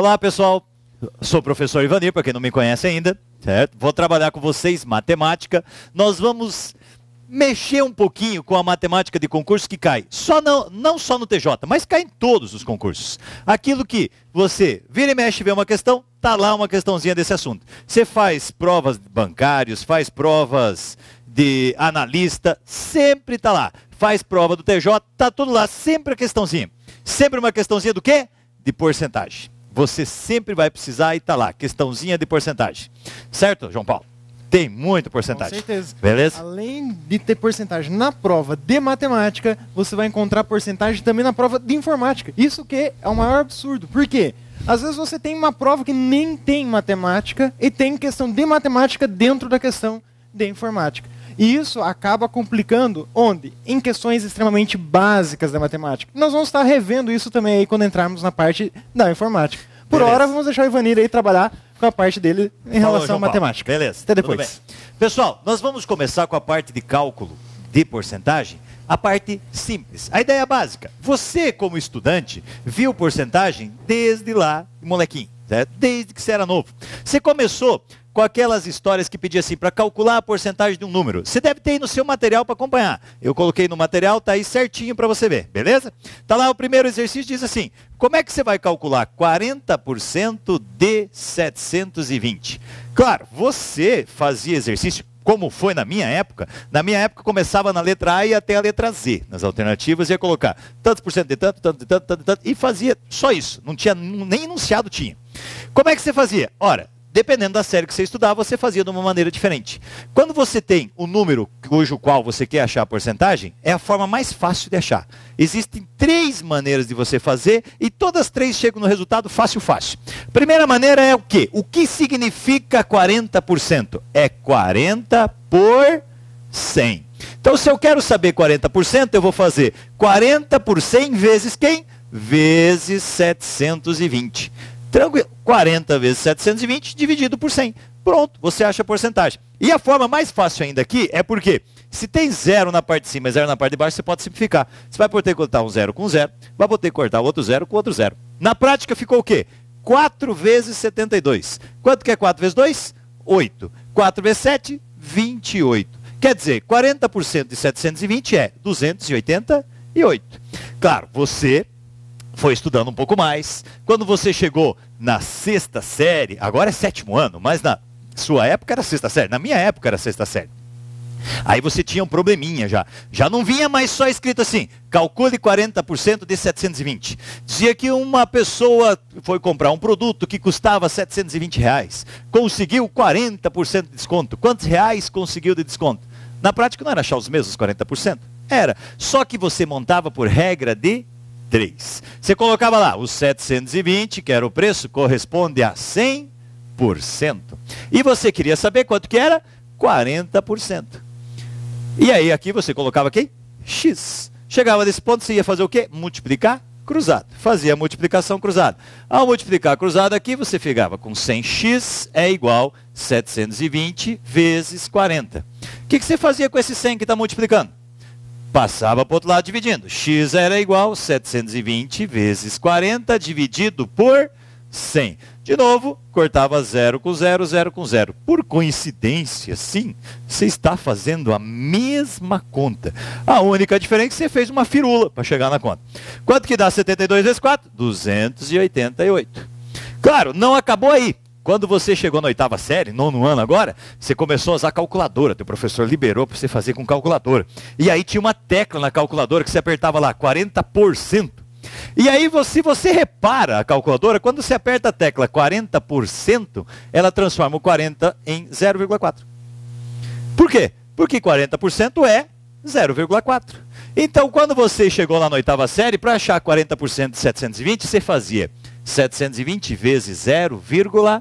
Olá, pessoal. Sou o professor Ivanir, para quem não me conhece ainda, certo? Vou trabalhar com vocês matemática. Nós vamos mexer um pouquinho com a matemática de concurso que cai. Não só no TJ, mas cai em todos os concursos. Aquilo que você vira e mexe, vê uma questão, tá lá uma questãozinha desse assunto. Você faz provas de bancários, faz provas de analista, sempre tá lá. Faz prova do TJ, tá tudo lá, sempre a questãozinha. Sempre uma questãozinha do quê? De porcentagem. Você sempre vai precisar e tá lá, questãozinha de porcentagem. Certo, João Paulo? Tem muita porcentagem. Com certeza. Beleza? Além de ter porcentagem na prova de matemática, você vai encontrar porcentagem também na prova de informática. Isso que é o maior absurdo. Por quê? Às vezes você tem uma prova que nem tem matemática e tem questão de matemática dentro da questão de informática. E isso acaba complicando onde? Em questões extremamente básicas da matemática. Nós vamos estar revendo isso também aí quando entrarmos na parte da informática. Por Beleza. hora, vamos deixar o Ivanir aí trabalhar com a parte dele em relação à matemática. Beleza. Até depois. Pessoal, nós vamos começar com a parte de cálculo de porcentagem, a parte simples. A ideia básica. Você, como estudante, viu porcentagem desde lá, molequinho, certo? Desde que você era novo. Você começou com aquelas histórias que pedia assim, para calcular a porcentagem de um número. Você deve ter aí no seu material para acompanhar. Eu coloquei no material, tá aí certinho para você ver, beleza? Tá lá o primeiro exercício, diz assim, como é que você vai calcular 40% de 720? Claro, você fazia exercício, como foi na minha época começava na letra A e até a letra Z. Nas alternativas ia colocar tantos por cento de tanto, tanto, e fazia só isso. Não tinha, nem enunciado tinha. Como é que você fazia? Ora, dependendo da série que você estudava, você fazia de uma maneira diferente. Quando você tem o número cujo qual você quer achar a porcentagem, é a forma mais fácil de achar. Existem 3 maneiras de você fazer e todas as 3 chegam no resultado fácil. Primeira maneira é o quê? O que significa 40%? É 40 por 100. Então, se eu quero saber 40%, eu vou fazer 40 por 100 vezes quem? Vezes 720. Tranquilo, 40 vezes 720 dividido por 100. Pronto, você acha a porcentagem. E a forma mais fácil ainda aqui é porque, se tem 0 na parte de cima e 0 na parte de baixo, você pode simplificar. Você vai poder cortar um 0 com 0, vai poder cortar outro 0 com outro 0. Na prática ficou o quê? 4 vezes 72. Quanto que é 4 vezes 2? 8. 4 vezes 7? 28. Quer dizer, 40% de 720 é 288. Claro, você foi estudando um pouco mais. Quando você chegou na 6ª série, agora é 7º ano, mas na sua época era 6ª série, na minha época era 6ª série. Aí você tinha um probleminha já. Já não vinha mais só escrito assim, calcule 40% de 720. Dizia que uma pessoa foi comprar um produto que custava R$720. Conseguiu 40% de desconto. Quantos reais conseguiu de desconto? Na prática não era achar os mesmos 40%. Era. Só que você montava por regra de 3. Você colocava lá, os 720, que era o preço, corresponde a 100%. E você queria saber quanto que era? 40%. E aí aqui você colocava quem? X. Chegava nesse ponto, você ia fazer o quê? Multiplicar cruzado. Fazia a multiplicação cruzada. Ao multiplicar cruzado aqui, você ficava com 100x é igual 720 vezes 40. O que você fazia com esse 100 que está multiplicando? Passava para o outro lado dividindo. X era igual a 720 vezes 40 dividido por 100. De novo, cortava 0 com 0, 0 com 0. Por coincidência, sim, você está fazendo a mesma conta. A única diferença é que você fez uma firula para chegar na conta. Quanto que dá 72 vezes 4? 288. Claro, não acabou aí. Quando você chegou na 8ª série, 9º ano agora, você começou a usar calculadora. Teu professor liberou para você fazer com calculadora. E aí tinha uma tecla na calculadora que você apertava lá, 40%. E aí, se você repara a calculadora, quando você aperta a tecla 40%, ela transforma o 40 em 0,4. Por quê? Porque 40% é 0,4. Então, quando você chegou lá na 8ª série, para achar 40% de 720, você fazia 720 vezes 0,4.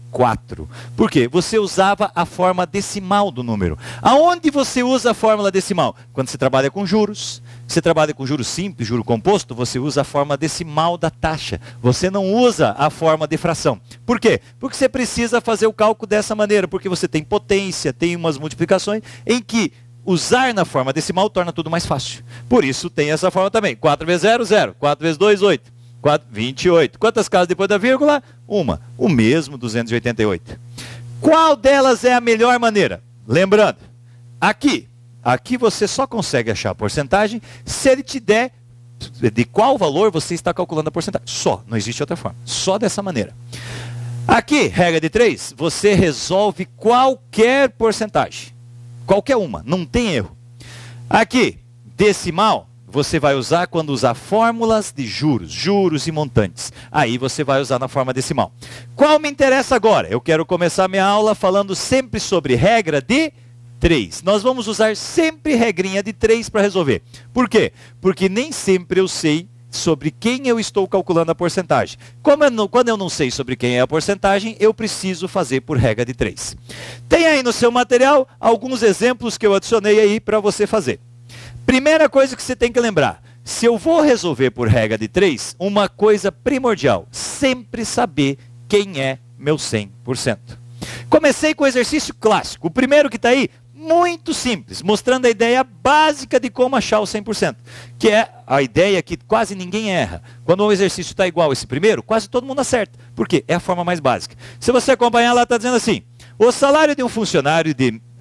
Por quê? Você usava a forma decimal do número. Aonde você usa a fórmula decimal? Quando você trabalha com juros. Você trabalha com juro simples, juro composto, você usa a forma decimal da taxa. Você não usa a forma de fração. Por quê? Porque você precisa fazer o cálculo dessa maneira, porque você tem potência, tem umas multiplicações em que usar na forma decimal torna tudo mais fácil. Por isso tem essa forma também. 4 vezes 0, 0. 4 vezes 2, 8. 28. Quantas casas depois da vírgula? Uma. O mesmo 288. Qual delas é a melhor maneira? Lembrando, aqui você só consegue achar a porcentagem se ele te der de qual valor você está calculando a porcentagem. Só, não existe outra forma. Só dessa maneira. Aqui, regra de 3, você resolve qualquer porcentagem. Qualquer uma, não tem erro. Aqui, decimal, você vai usar quando usar fórmulas de juros e montantes. Aí você vai usar na forma decimal. Qual me interessa agora? Eu quero começar minha aula falando sempre sobre regra de 3. Nós vamos usar sempre regrinha de 3 para resolver. Por quê? Porque nem sempre eu sei sobre quem eu estou calculando a porcentagem. Quando eu não sei sobre quem é a porcentagem, eu preciso fazer por regra de 3. Tem aí no seu material alguns exemplos que eu adicionei aí para você fazer. Primeira coisa que você tem que lembrar, se eu vou resolver por regra de 3, uma coisa primordial, sempre saber quem é meu 100%. Comecei com o exercício clássico, o primeiro que está aí, muito simples, mostrando a ideia básica de como achar o 100%, que é a ideia que quase ninguém erra. Quando o exercício está igual a esse primeiro, quase todo mundo acerta. Por quê? É a forma mais básica. Se você acompanhar lá, está dizendo assim, o salário de um funcionário de R$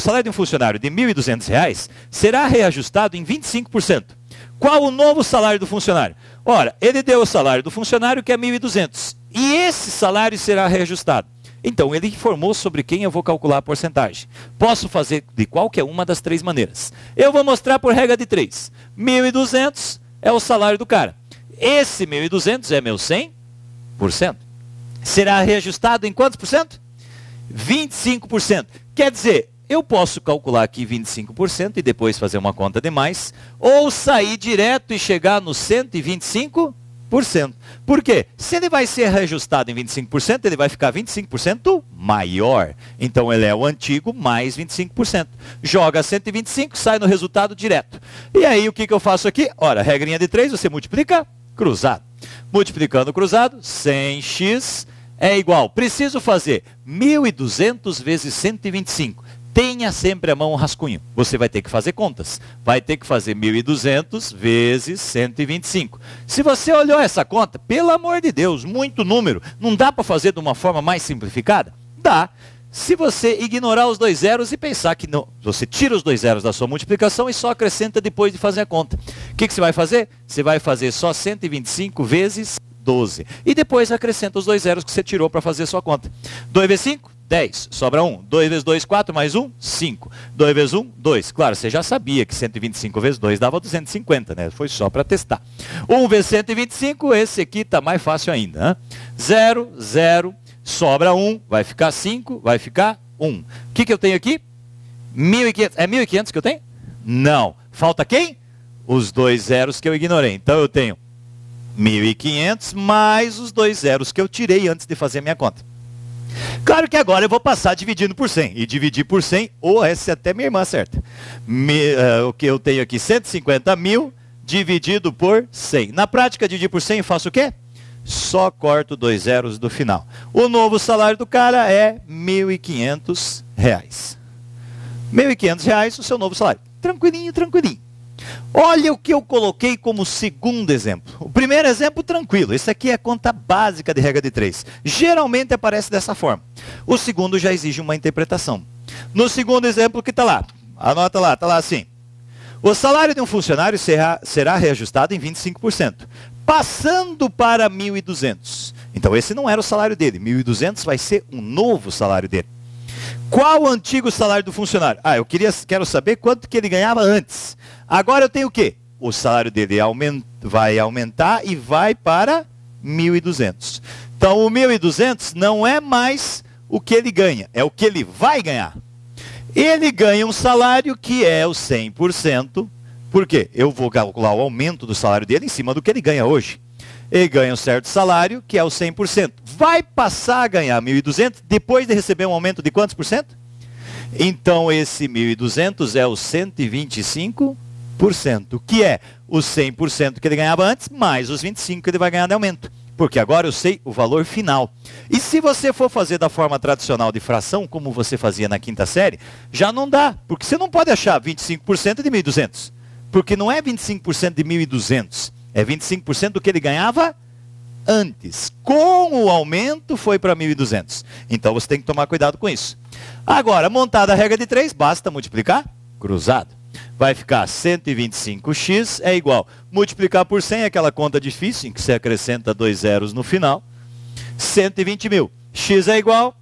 1.200 será reajustado em 25%. Qual o novo salário do funcionário? Ora, ele deu o salário do funcionário que é 1.200. E esse salário será reajustado. Então, ele informou sobre quem eu vou calcular a porcentagem. Posso fazer de qualquer uma das 3 maneiras. Eu vou mostrar por regra de 3. 1.200 é o salário do cara. Esse 1.200 é meu 100%. Será reajustado em quantos por cento? 25%. Quer dizer, eu posso calcular aqui 25% e depois fazer uma conta de mais, ou sair direto e chegar no 125%. Por quê? Se ele vai ser reajustado em 25%, ele vai ficar 25% maior. Então ele é o antigo mais 25%. Joga 125, sai no resultado direto. E aí o que eu faço aqui? Ora, regrinha de 3, você multiplica cruzado. Multiplicando cruzado, 100x é igual. Preciso fazer 1.200 vezes 125. Tenha sempre a mão um rascunho. Você vai ter que fazer contas. Vai ter que fazer 1.200 vezes 125. Se você olhou essa conta, pelo amor de Deus, muito número. Não dá para fazer de uma forma mais simplificada? Dá. Se você ignorar os 2 zeros e pensar que não, você tira os 2 zeros da sua multiplicação e só acrescenta depois de fazer a conta. O que você vai fazer? Você vai fazer só 125 vezes 12. E depois acrescenta os 2 zeros que você tirou para fazer a sua conta. 2 vezes 5? 10, sobra 1. 2 vezes 2, 4, mais 1, 5. 2 vezes 1, 2. Claro, você já sabia que 125 vezes 2 dava 250, né? Foi só para testar. 1 vezes 125, esse aqui está mais fácil ainda. Né? 0, 0, sobra 1, vai ficar 5, vai ficar 1. O que eu tenho aqui? 1.500. É 1.500 que eu tenho? Não. Falta quem? Os 2 zeros que eu ignorei. Então eu tenho 1.500 mais os 2 zeros que eu tirei antes de fazer a minha conta. Claro que agora eu vou passar dividindo por 100. E dividir por 100, ou essa até minha irmã acerta. O que eu tenho aqui, 150 mil dividido por 100. Na prática, dividir por 100, eu faço o quê? Só corto 2 zeros do final. O novo salário do cara é R$ 1.500. R$ 1.500, o seu novo salário. Tranquilinho, tranquilinho. Olha o que eu coloquei como segundo exemplo. O primeiro exemplo, tranquilo. Esse aqui é a conta básica de regra de 3. Geralmente aparece dessa forma. O segundo já exige uma interpretação. No segundo exemplo que está lá, anota lá, está lá assim. O salário de um funcionário será reajustado em 25%, passando para 1.200. Então esse não era o salário dele. 1.200 vai ser um novo salário dele. Qual o antigo salário do funcionário? Eu quero saber quanto que ele ganhava antes. Agora eu tenho o quê? O salário dele vai aumentar e vai para 1.200. Então o 1.200 não é mais o que ele ganha, é o que ele vai ganhar. Ele ganha um salário que é o 100%. Por quê? Eu vou calcular o aumento do salário dele em cima do que ele ganha hoje. Ele ganha um certo salário que é o 100%. Vai passar a ganhar 1.200 depois de receber um aumento de quantos por cento? Então esse 1.200 é o 125%, que é o 100% que ele ganhava antes, mais os 25% que ele vai ganhar de aumento. Porque agora eu sei o valor final. E se você for fazer da forma tradicional de fração, como você fazia na quinta série, já não dá. Porque você não pode achar 25% de 1.200. Porque não é 25% de 1.200. É 25% do que ele ganhava antes. Com o aumento foi para 1.200. Então você tem que tomar cuidado com isso. Agora, montada a regra de 3, basta multiplicar cruzado. Vai ficar 125x é igual. Multiplicar por 100 é aquela conta difícil, em que você acrescenta 2 zeros no final. 120 mil. X é igual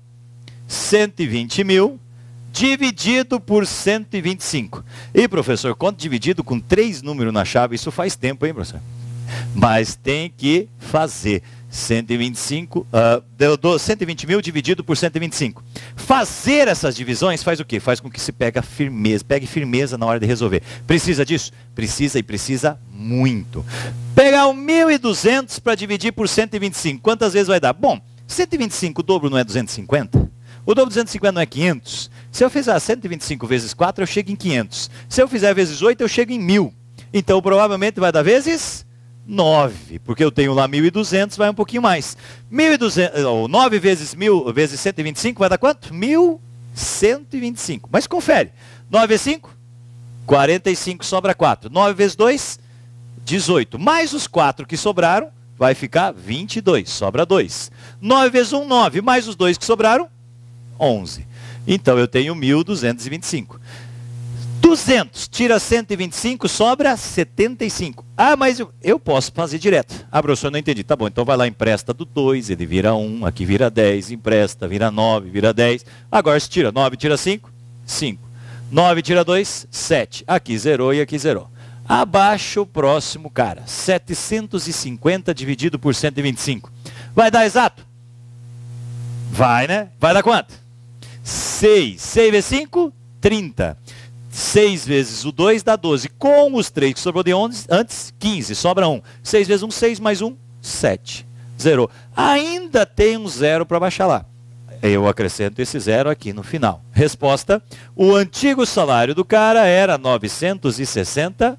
120 mil dividido por 125. E, professor, quanto dividido com 3 números na chave? Isso faz tempo, hein, professor? Mas tem que fazer. 125, 120 mil dividido por 125. Fazer essas divisões faz o quê? Faz com que se pegue firmeza na hora de resolver. Precisa disso? Precisa, e precisa muito. Pegar o 1.200 para dividir por 125. Quantas vezes vai dar? Bom, 125, o dobro não é 250? O dobro de 250 não é 500? Se eu fizer 125 vezes 4, eu chego em 500. Se eu fizer vezes 8, eu chego em 1.000. Então, provavelmente vai dar vezes 9, porque eu tenho lá 1.200, vai um pouquinho mais. 9 vezes 1.000 vezes 125 vai dar quanto? 1.125. Mas confere. 9 vezes 5? 45, sobra 4. 9 vezes 2? 18. Mais os 4 que sobraram, vai ficar 22, sobra 2. 9 vezes 1, 9. Mais os 2 que sobraram, 11. Então eu tenho 1.225. 200, tira 125, sobra 75. Ah, mas eu posso fazer direto. Ah, professor, não entendi. Tá bom, então vai lá, empresta do 2, ele vira 1, aqui vira 10, empresta, vira 9, vira 10. Agora se tira 9, tira 5, 5. 9 tira 2, 7. Aqui zerou e aqui zerou. Abaixa o próximo cara. 750 dividido por 125. Vai dar exato? Vai, né? Vai dar quanto? 6. 6 vezes 5, 30. 6 vezes o 2 dá 12. Com os 3 que sobrou de antes, 15. Sobra 1. 6 vezes 1, 6 mais 1, 7. Zerou. Ainda tem um zero para baixar lá. Eu acrescento esse zero aqui no final. Resposta: o antigo salário do cara era R$ 960.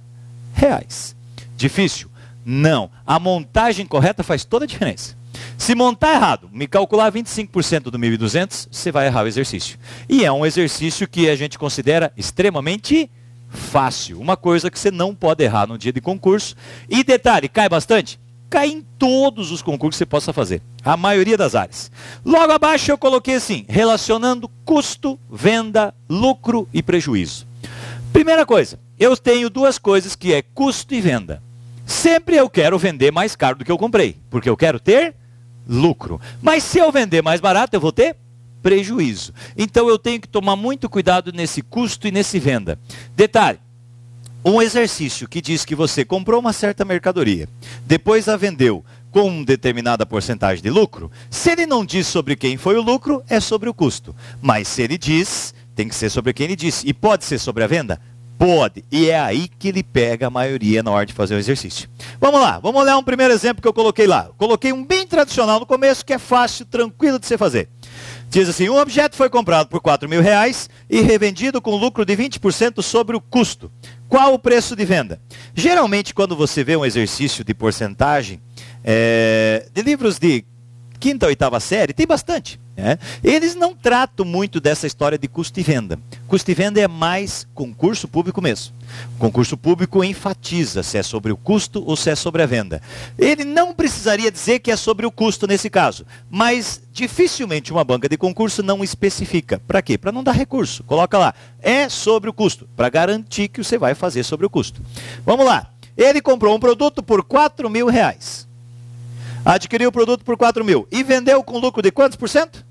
Difícil? Não. A montagem correta faz toda a diferença. Se montar errado, me calcular 25% do 1.200, você vai errar o exercício. E é um exercício que a gente considera extremamente fácil. Uma coisa que você não pode errar no dia de concurso. E detalhe, cai bastante? Cai em todos os concursos que você possa fazer. A maioria das áreas. Logo abaixo eu coloquei assim, relacionando custo, venda, lucro e prejuízo. Primeira coisa, eu tenho duas coisas que é custo e venda. Sempre eu quero vender mais caro do que eu comprei, porque eu quero ter lucro. Mas se eu vender mais barato, eu vou ter prejuízo. Então eu tenho que tomar muito cuidado nesse custo e nesse venda. Detalhe, um exercício que diz que você comprou uma certa mercadoria, depois a vendeu com uma determinada porcentagem de lucro, se ele não diz sobre quem foi o lucro, é sobre o custo. Mas se ele diz, tem que ser sobre quem ele disse. E pode ser sobre a venda? Pode. E é aí que ele pega a maioria na hora de fazer o exercício. Vamos lá, vamos olhar um primeiro exemplo que eu coloquei lá. Coloquei um bem tradicional no começo, que é fácil, tranquilo de você fazer. Diz assim, um objeto foi comprado por R$4.000 e revendido com lucro de 20% sobre o custo. Qual o preço de venda? Geralmente, quando você vê um exercício de porcentagem, de livros de quinta ou oitava série, tem bastante. Eles não tratam muito dessa história de custo e venda. Custo e venda é mais concurso público mesmo. Concurso público enfatiza se é sobre o custo ou se é sobre a venda. Ele não precisaria dizer que é sobre o custo nesse caso, mas dificilmente uma banca de concurso não especifica. Para quê? Para não dar recurso. Coloca lá, é sobre o custo, para garantir que você vai fazer sobre o custo. Vamos lá. Ele comprou um produto por R$4.000. Adquiriu o produto por 4.000 e vendeu com lucro de quantos por cento?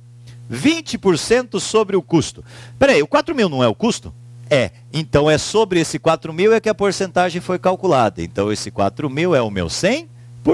20% sobre o custo. Peraí, o 4.000 não é o custo? É. Então é sobre esse 4.000 é que a porcentagem foi calculada. Então esse 4.000 é o meu 100%.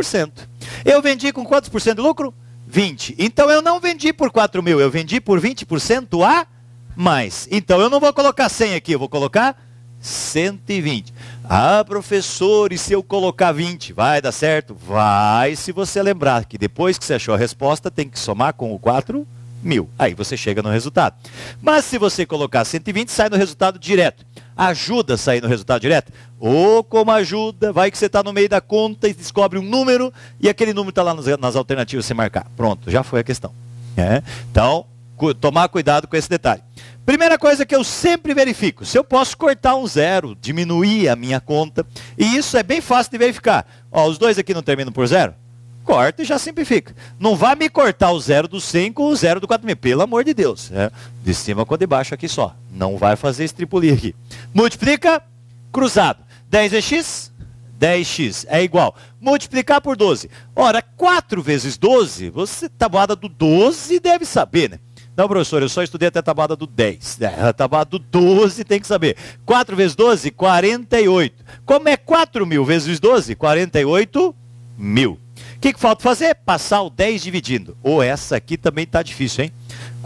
Eu vendi com quantos por cento de lucro? 20. Então eu não vendi por 4.000, eu vendi por 20% a mais. Então eu não vou colocar 100 aqui, eu vou colocar 120. Ah, professor, e se eu colocar 20, vai dar certo? Vai, se você lembrar que depois que você achou a resposta, tem que somar com o 4.000. Aí você chega no resultado. Mas se você colocar 120, sai no resultado direto. Ajuda a sair no resultado direto? Ou como ajuda, vai que você está no meio da conta e descobre um número, e aquele número está lá nas alternativas você marcar. Pronto, já foi a questão. Então, tomar cuidado com esse detalhe. Primeira coisa que eu sempre verifico, se eu posso cortar um zero, diminuir a minha conta, e isso é bem fácil de verificar. Ó, os dois aqui não terminam por zero? corta e já simplifica. Não vai me cortar o 0 do 100 com o 0 do 4.000, pelo amor de Deus. De cima com de baixo aqui só. Não vai fazer estripulia aqui. Multiplica, cruzado. 10 vezes x, 10x é igual. Multiplicar por 12. Ora, 4 vezes 12, você, tabuada do 12, deve saber, né? Não, professor, eu só estudei até a tabuada do 10. A tabuada do 12 tem que saber. 4 vezes 12, 48. Como é 4.000 vezes 12? 48.000. O que falta fazer? Passar o 10 dividindo. Ou essa aqui também está difícil, hein?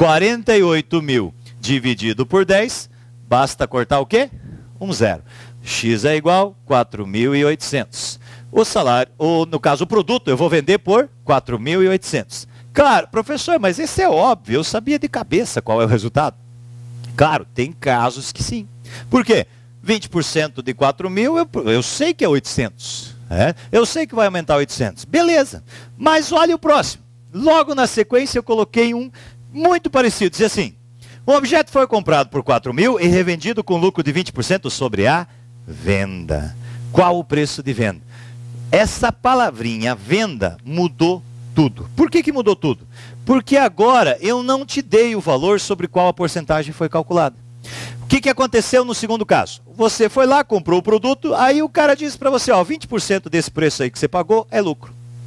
48.000 dividido por 10, basta cortar o quê? Um zero. X é igual a 4.800. O salário, ou no caso o produto, eu vou vender por 4.800. Claro, professor, mas esse é óbvio, eu sabia de cabeça qual é o resultado. Claro, tem casos que sim. Por quê? 20% de 4.000, eu sei que é 800. Eu sei que vai aumentar 800. Beleza. Mas olha o próximo. Logo na sequência eu coloquei um muito parecido. Diz assim, um objeto foi comprado por 4.000 e revendido com lucro de 20% sobre a venda. Qual o preço de venda? Essa palavrinha, venda, mudou tudo. Por que mudou tudo? Porque agora eu não te dei o valor sobre qual a porcentagem foi calculada. O que aconteceu no segundo caso? Você foi lá, comprou o produto, aí o cara disse para você, ó, 20% desse preço aí que você pagou é lucro.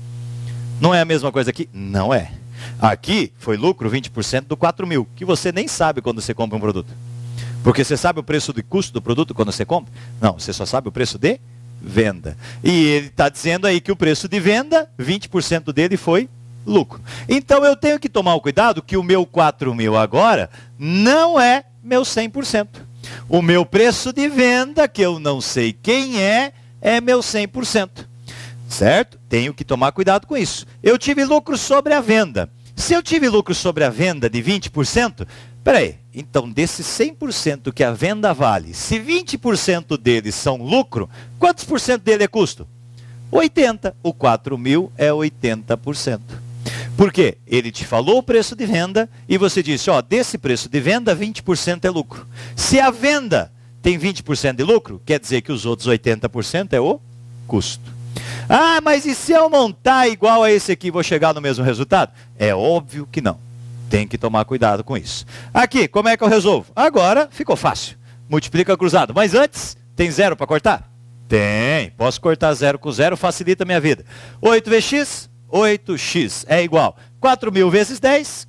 Não é a mesma coisa aqui? Não é. Aqui foi lucro 20% do 4.000, que você nem sabe quando você compra um produto. Porque você sabe o preço de custo do produto quando você compra? Não, você só sabe o preço de venda. E ele está dizendo aí que o preço de venda, 20% dele foi lucro. Então eu tenho que tomar o cuidado que o meu 4.000 agora não é meu 100%. O meu preço de venda, que eu não sei quem é meu 100%. Certo? Tenho que tomar cuidado com isso. Eu tive lucro sobre a venda. Se eu tive lucro sobre a venda de 20%, peraí, então desses 100% que a venda vale, se 20% deles são lucro, quantos por cento dele é custo? 80%. O 4.000 é 80%. Por quê? Ele te falou o preço de venda e você disse, ó, desse preço de venda, 20% é lucro. Se a venda tem 20% de lucro, quer dizer que os outros 80% é o custo. Ah, mas e se eu montar igual a esse aqui, vou chegar no mesmo resultado? É óbvio que não. Tem que tomar cuidado com isso. Aqui, como é que eu resolvo? Agora ficou fácil. Multiplica cruzado. Mas antes, tem zero para cortar? Tem. Posso cortar zero com zero, facilita a minha vida. 8 vezes x, 8x é igual. 4.000 vezes 10,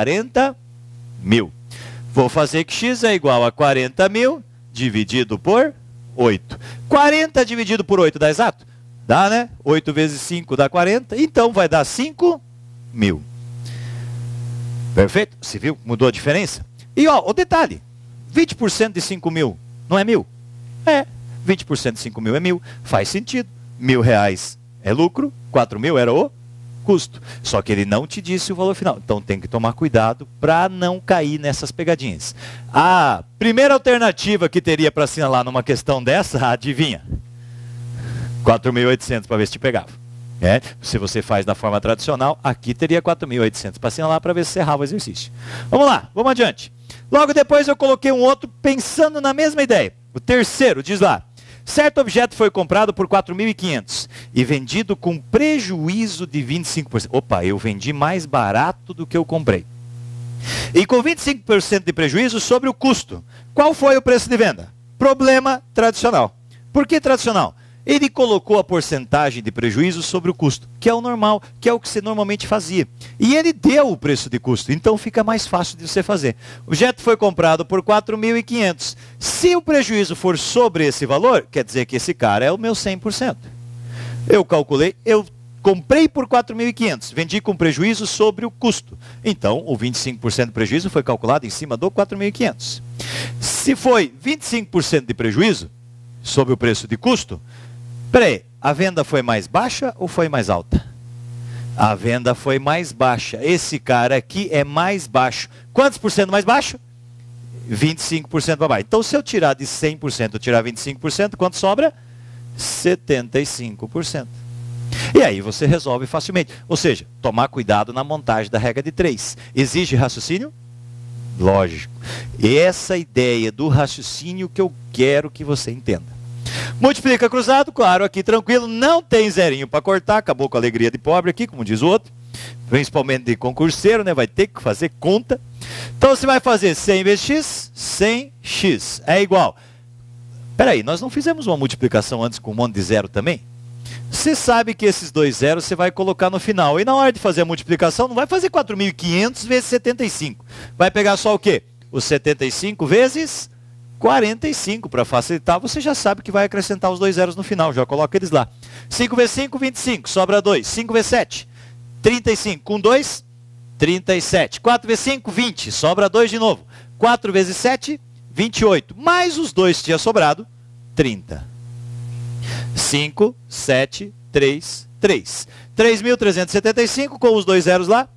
40.000. Vou fazer que x é igual a 40.000 dividido por 8. 40 dividido por 8 dá exato? Dá, né? 8 vezes 5 dá 40. Então vai dar 5.000. Perfeito? Você viu? Mudou a diferença? E ó, o detalhe. 20% de 5.000 não é 1.000? É. 20% de 5.000 é 1.000. Faz sentido. R$1.000 é lucro. 4.000 era o custo. Só que ele não te disse o valor final. Então tem que tomar cuidado para não cair nessas pegadinhas. A primeira alternativa que teria para assinalar numa questão dessa, adivinha? 4.800 para ver se te pegava. Se você faz da forma tradicional, aqui teria 4.800 para assinalar para ver se você errava o exercício. Vamos lá, vamos adiante. Logo depois eu coloquei um outro pensando na mesma ideia. O terceiro diz lá, certo objeto foi comprado por 4.500 e vendido com prejuízo de 25%. Opa, eu vendi mais barato do que eu comprei. E com 25% de prejuízo sobre o custo. Qual foi o preço de venda? Problema tradicional. Por que tradicional? Ele colocou a porcentagem de prejuízo sobre o custo, que é o normal, que é o que você normalmente fazia. E ele deu o preço de custo, então fica mais fácil de você fazer. O objeto foi comprado por 4.500. Se o prejuízo for sobre esse valor, quer dizer que esse cara é o meu 100%. Eu calculei, eu comprei por 4.500, vendi com prejuízo sobre o custo. Então, o 25% de prejuízo foi calculado em cima do 4.500. Se foi 25% de prejuízo sobre o preço de custo, peraí, a venda foi mais baixa ou foi mais alta? A venda foi mais baixa. Esse cara aqui é mais baixo. Quantos por cento mais baixo? 25% para baixo. Então, se eu tirar de 100%, eu tirar 25%, quanto sobra? 75%. E aí você resolve facilmente. Ou seja, tomar cuidado na montagem da regra de 3. Exige raciocínio? Lógico. Essa ideia do raciocínio que eu quero que você entenda. Multiplica cruzado, claro, aqui tranquilo, não tem zerinho para cortar, acabou com a alegria de pobre aqui, como diz o outro. Principalmente de concurseiro, né? Vai ter que fazer conta. Então você vai fazer 100 vezes x, 100x. É igual. Peraí, nós não fizemos uma multiplicação antes com um monte de zero também? Você sabe que esses dois zeros você vai colocar no final. E na hora de fazer a multiplicação, não vai fazer 4.500 vezes 75. Vai pegar só o quê? Os 75 vezes 45. Para facilitar, você já sabe que vai acrescentar os dois zeros no final. Já coloca eles lá. 5 vezes 5, 25. Sobra 2. 5 vezes 7, 35. Com 2, 37. 4 vezes 5, 20. Sobra 2 de novo. 4 vezes 7, 28. Mais os dois tinha sobrado, 30. 5, 7, 3, 3. 3.375 com os dois zeros lá.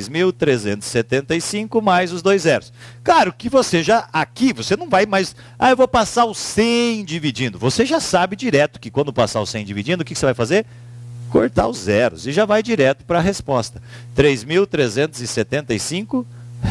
3.375 mais os dois zeros. Claro que você já, aqui, você não vai mais... eu vou passar o 100 dividindo. Você já sabe direto que quando passar o 100 dividindo, o que você vai fazer? Cortar os zeros. E já vai direto para a resposta. R$3.375.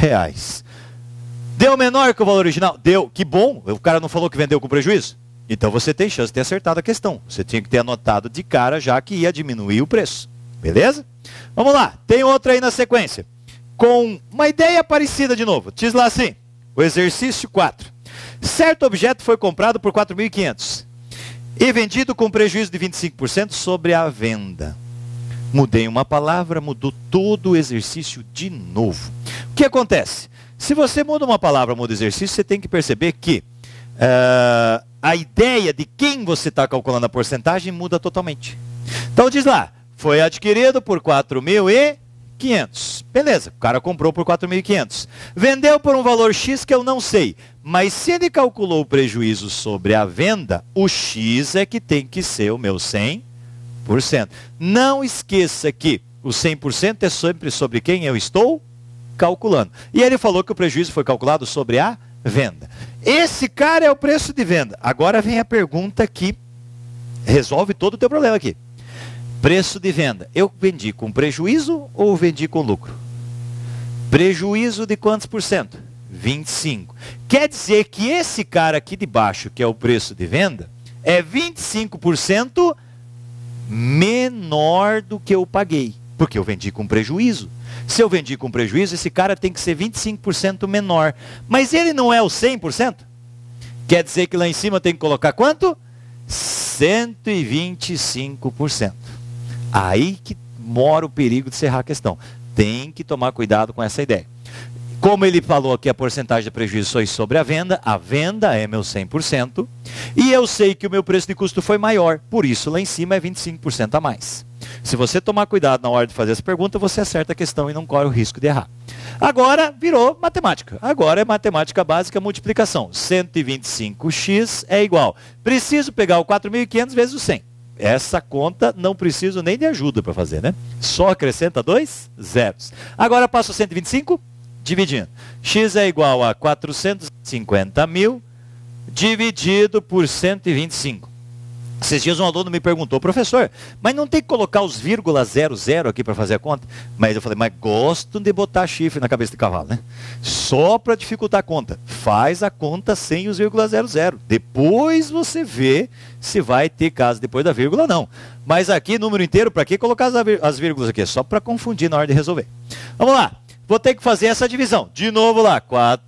Deu menor que o valor original? Deu. Que bom. O cara não falou que vendeu com prejuízo? Então você tem chance de ter acertado a questão. Você tinha que ter anotado de cara já que ia diminuir o preço. Beleza? Vamos lá. Tem outra aí na sequência. Com uma ideia parecida de novo. Diz lá assim. O exercício 4. Certo objeto foi comprado por 4.500 e vendido com prejuízo de 25% sobre a venda. Mudei uma palavra, mudou todo o exercício de novo. O que acontece? Se você muda uma palavra, muda o exercício, você tem que perceber que a ideia de quem você está calculando a porcentagem muda totalmente. Então diz lá, foi adquirido por 4.500. Beleza, o cara comprou por 4.500. Vendeu por um valor X que eu não sei. Mas se ele calculou o prejuízo sobre a venda, o X é que tem que ser o meu 100%. Não esqueça que o 100% é sempre sobre quem eu estou calculando. E ele falou que o prejuízo foi calculado sobre a venda. Esse cara é o preço de venda. Agora vem a pergunta que resolve todo o teu problema aqui. Preço de venda. Eu vendi com prejuízo ou vendi com lucro? Prejuízo de quantos por cento? 25. Quer dizer que esse cara aqui de baixo, que é o preço de venda, é 25% menor do que eu paguei. Porque eu vendi com prejuízo. Se eu vendi com prejuízo, esse cara tem que ser 25% menor. Mas ele não é o 100%? Quer dizer que lá em cima tem que colocar quanto? 125%. Aí que mora o perigo de encerrar a questão. Tem que tomar cuidado com essa ideia. Como ele falou aqui, a porcentagem de prejuízo foi sobre a venda é meu 100%, e eu sei que o meu preço de custo foi maior, por isso lá em cima é 25% a mais. Se você tomar cuidado na hora de fazer essa pergunta, você acerta a questão e não corre o risco de errar. Agora virou matemática. Agora é matemática básica, multiplicação. 125x é igual. Preciso pegar o 4.500 vezes o 100. Essa conta não preciso nem de ajuda para fazer, né? Só acrescenta 2 zeros. Agora passo 125 dividindo. X é igual a 450.000 dividido por 125. Esses dias um aluno me perguntou, professor, mas não tem que colocar os vírgula 00 aqui para fazer a conta? Mas eu falei, mas gosto de botar chifre na cabeça de cavalo, né? Só para dificultar a conta. Faz a conta sem os vírgula 00. Depois você vê se vai ter caso depois da vírgula, não. Mas aqui, número inteiro, para que colocar as vírgulas aqui? Só para confundir na hora de resolver. Vamos lá. Vou ter que fazer essa divisão. De novo lá,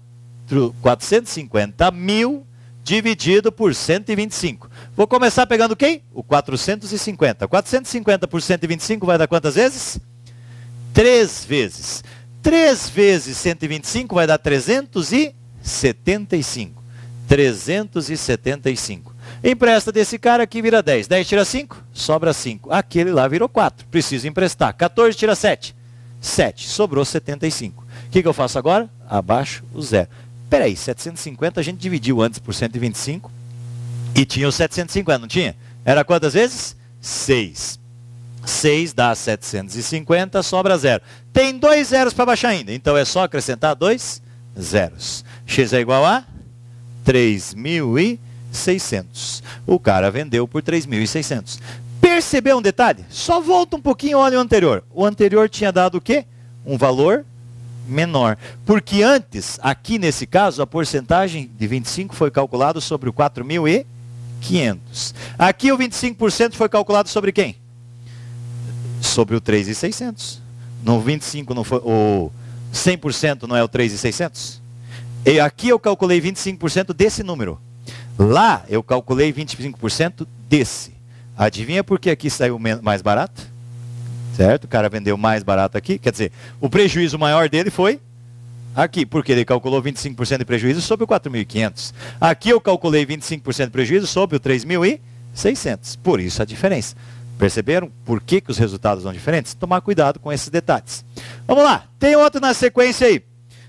450.000 dividido por 125. Vou começar pegando quem? O 450. 450 por 125 vai dar quantas vezes? 3 vezes. 3 vezes 125 vai dar 375. 375. Empresta desse cara aqui, vira 10. 10 tira 5, sobra 5. Aquele lá virou 4. Preciso emprestar. 14 tira 7. 7. Sobrou 75. O que eu faço agora? Abaixo o zero. Peraí, 750 a gente dividiu antes por 125 e tinha os 750, não tinha? Era quantas vezes? 6. 6 dá 750, sobra 0. Tem 2 zeros para baixar ainda, então é só acrescentar 2 zeros. X é igual a 3.600. O cara vendeu por 3.600. Percebeu um detalhe? Só volta um pouquinho, olha o anterior. O anterior tinha dado o quê? Um valor menor. Porque antes, aqui nesse caso, a porcentagem de 25 foi calculada sobre o 4.500. 4.500. Aqui o 25% foi calculado sobre quem? Sobre o 3.600. No 25 não foi, o 100% não é o 3.600? E aqui eu calculei 25% desse número. Lá eu calculei 25% desse. Adivinha por que aqui saiu mais barato? Certo? O cara vendeu mais barato aqui. Quer dizer, o prejuízo maior dele foi aqui, porque ele calculou 25% de prejuízo sobre o 4.500. Aqui eu calculei 25% de prejuízo sobre o 3.600. Por isso a diferença. Perceberam por que os resultados são diferentes? Tomar cuidado com esses detalhes. Vamos lá, tem outro na sequência aí.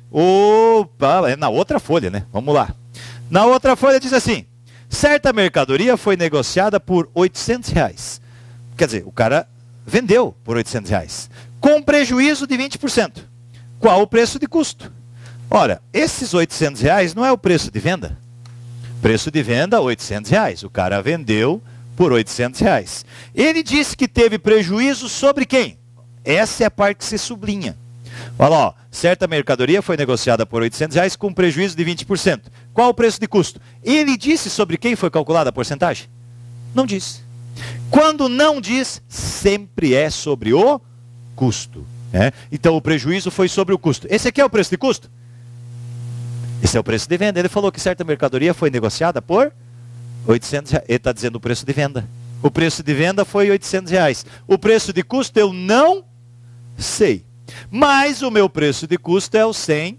Opa, é na outra folha, né? Vamos lá. Na outra folha diz assim: certa mercadoria foi negociada por R$800. Quer dizer, o cara vendeu por R$800, com prejuízo de 20%. Qual o preço de custo? Ora, esses R$800 não é o preço de venda? Preço de venda, R$800. O cara vendeu por R$800. Ele disse que teve prejuízo sobre quem? Essa é a parte que se sublinha. Olha lá, ó, certa mercadoria foi negociada por R$800 com prejuízo de 20%. Qual o preço de custo? Ele disse sobre quem foi calculada a porcentagem? Não disse. Quando não diz, sempre é sobre o custo. Né? Então o prejuízo foi sobre o custo. Esse aqui é o preço de custo? Esse é o preço de venda. Ele falou que certa mercadoria foi negociada por R$800. Ele está dizendo o preço de venda. O preço de venda foi R$800. O preço de custo eu não sei. Mas o meu preço de custo é o 100%.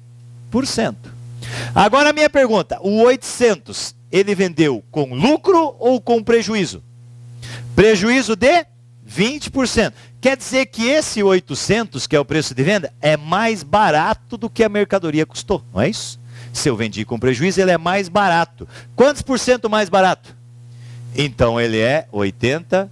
Agora a minha pergunta, o 800, ele vendeu com lucro ou com prejuízo? Prejuízo de 20%. Quer dizer que esse 800, que é o preço de venda, é mais barato do que a mercadoria custou, não é isso? Se eu vendi com prejuízo, ele é mais barato. Quantos por cento mais barato? Então ele é 80%.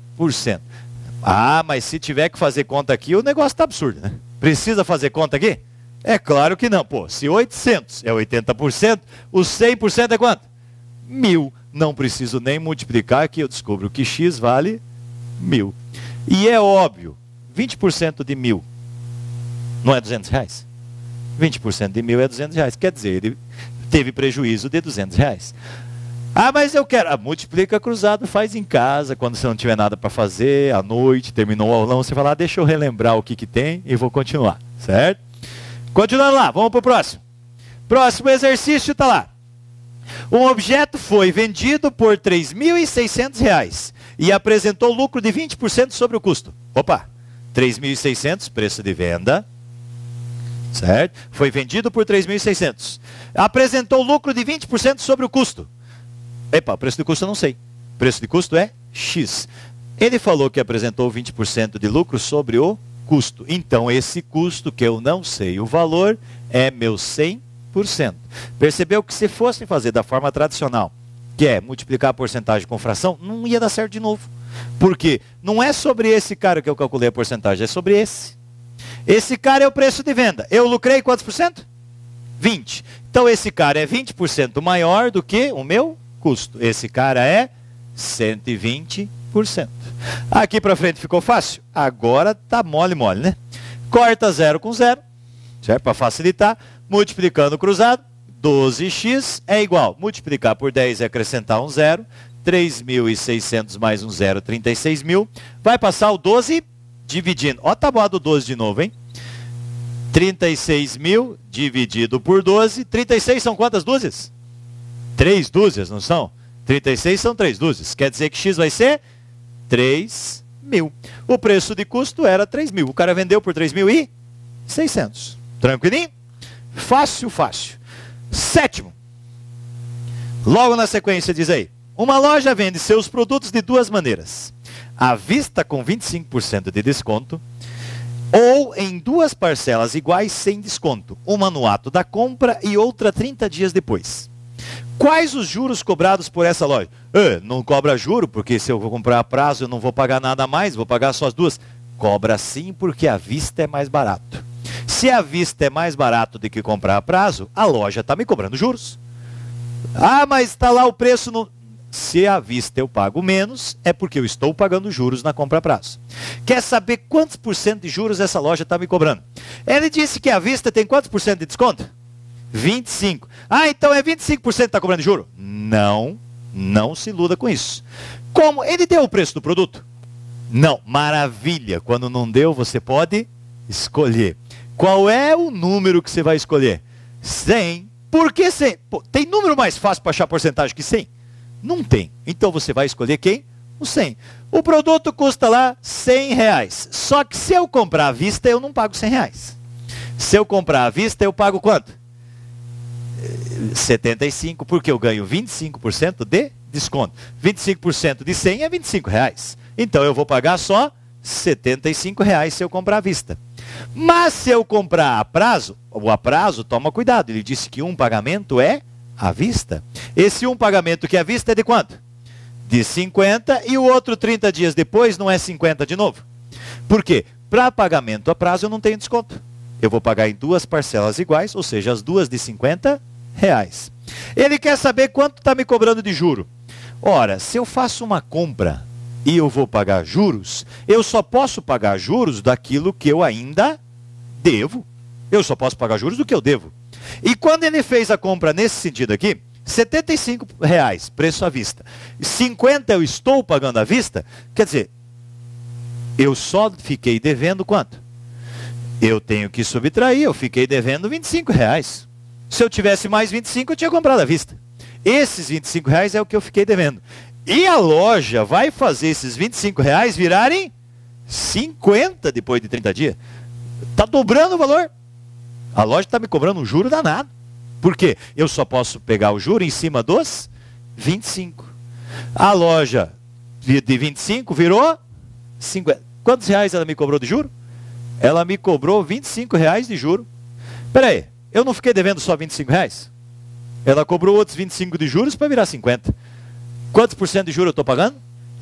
Ah, mas se tiver que fazer conta aqui, o negócio está absurdo, né? Precisa fazer conta aqui? É claro que não. Pô, se 800 é 80%, o 100% é quanto? 1.000. Não preciso nem multiplicar, que eu descubro que X vale 1.000. E é óbvio, 20% de 1.000 não é R$200? 20% de 1.000 é R$200. Quer dizer, ele teve prejuízo de R$200. Ah, mas eu quero. Ah, multiplica cruzado, faz em casa, quando você não tiver nada para fazer, à noite, terminou o aulão, você fala, deixa eu relembrar o que tem e vou continuar, certo? Continuando lá, vamos para o próximo. Próximo exercício está lá. Um objeto foi vendido por R$3.600 e apresentou lucro de 20% sobre o custo. Opa, 3.600, preço de venda, certo? Foi vendido por 3.600. Apresentou lucro de 20% sobre o custo. Epa, o preço de custo eu não sei. O preço de custo é X. Ele falou que apresentou 20% de lucro sobre o custo. Então, esse custo que eu não sei o valor é meu 100%. Percebeu que se fosse fazer da forma tradicional, que é multiplicar a porcentagem com fração, não ia dar certo de novo. Por quê? Não é sobre esse cara que eu calculei a porcentagem, é sobre esse. Esse cara é o preço de venda. Eu lucrei quantos por cento? 20. Então, esse cara é 20% maior do que o meu custo. Esse cara é 120%. Aqui para frente ficou fácil? Agora tá mole, né? Corta 0 com 0, certo? Para facilitar, multiplicando cruzado, 12x é igual. Multiplicar por 10 é acrescentar um 0. 3.600 mais um 0, 36.000. Vai passar o 12 dividindo. Ó, tá bom do 12 de novo, hein? 36.000 dividido por 12. 36 são quantas dúzias? 3 dúzias, não são? 36 são 3 dúzias. Quer dizer que X vai ser 3.000. O preço de custo era 3.000. O cara vendeu por 3.600. Tranquilinho? Fácil, fácil. Sétimo. Logo na sequência diz aí. Uma loja vende seus produtos de duas maneiras. À vista com 25% de desconto ou em duas parcelas iguais sem desconto. Uma no ato da compra e outra 30 dias depois. Quais os juros cobrados por essa loja? Não cobra juro, porque se eu vou comprar a prazo eu não vou pagar nada a mais, vou pagar só as duas. Cobra sim, porque a vista é mais barato. Se a vista é mais barato do que comprar a prazo, a loja está me cobrando juros. Ah, mas está lá o preço no... Se à vista eu pago menos, é porque eu estou pagando juros na compra a prazo. Quer saber quantos por cento de juros essa loja está me cobrando? Ele disse que à vista tem quantos por cento de desconto? 25. Ah, então é 25% que está cobrando de juro? Não, Não se iluda com isso. Como? Ele deu o preço do produto? Não. Maravilha. Quando não deu, você pode escolher. Qual é o número que você vai escolher? 100. Por que 100? Pô, tem número mais fácil para achar porcentagem que 100? Não tem. Então você vai escolher quem? O 100. O produto custa lá R$100. Só que se eu comprar à vista, eu não pago R$100. Se eu comprar à vista, eu pago quanto? 75, porque eu ganho 25% de desconto. 25% de 100 é R$25. Então eu vou pagar só R$75 se eu comprar à vista. Mas se eu comprar a prazo, o a prazo, toma cuidado. Ele disse que um pagamento é à vista. Esse um pagamento que é à vista é de quanto? De 50 e o outro 30 dias depois não é 50 de novo. Por quê? Para pagamento a prazo eu não tenho desconto. Eu vou pagar em duas parcelas iguais, ou seja, as duas de R$50. Ele quer saber quanto está me cobrando de juro. Ora, se eu faço uma compra e eu vou pagar juros, eu só posso pagar juros daquilo que eu ainda devo. Eu só posso pagar juros do que eu devo. E quando ele fez a compra nesse sentido aqui, R$75, preço à vista. 50 eu estou pagando à vista, quer dizer, eu só fiquei devendo quanto? Eu tenho que subtrair, eu fiquei devendo R$25. Se eu tivesse mais 25, eu tinha comprado à vista. Esses R$25 é o que eu fiquei devendo. E a loja vai fazer esses R$25 virarem 50 depois de 30 dias. Está dobrando o valor. A loja está me cobrando um juro danado. Por quê? Eu só posso pegar o juro em cima dos 25. A loja de 25 virou 50. Quantos reais ela me cobrou de juro? Ela me cobrou R$25 de juro. Espera aí, eu não fiquei devendo só R$25? Ela cobrou outros 25 de juros para virar 50. Quantos por cento de juros eu estou pagando?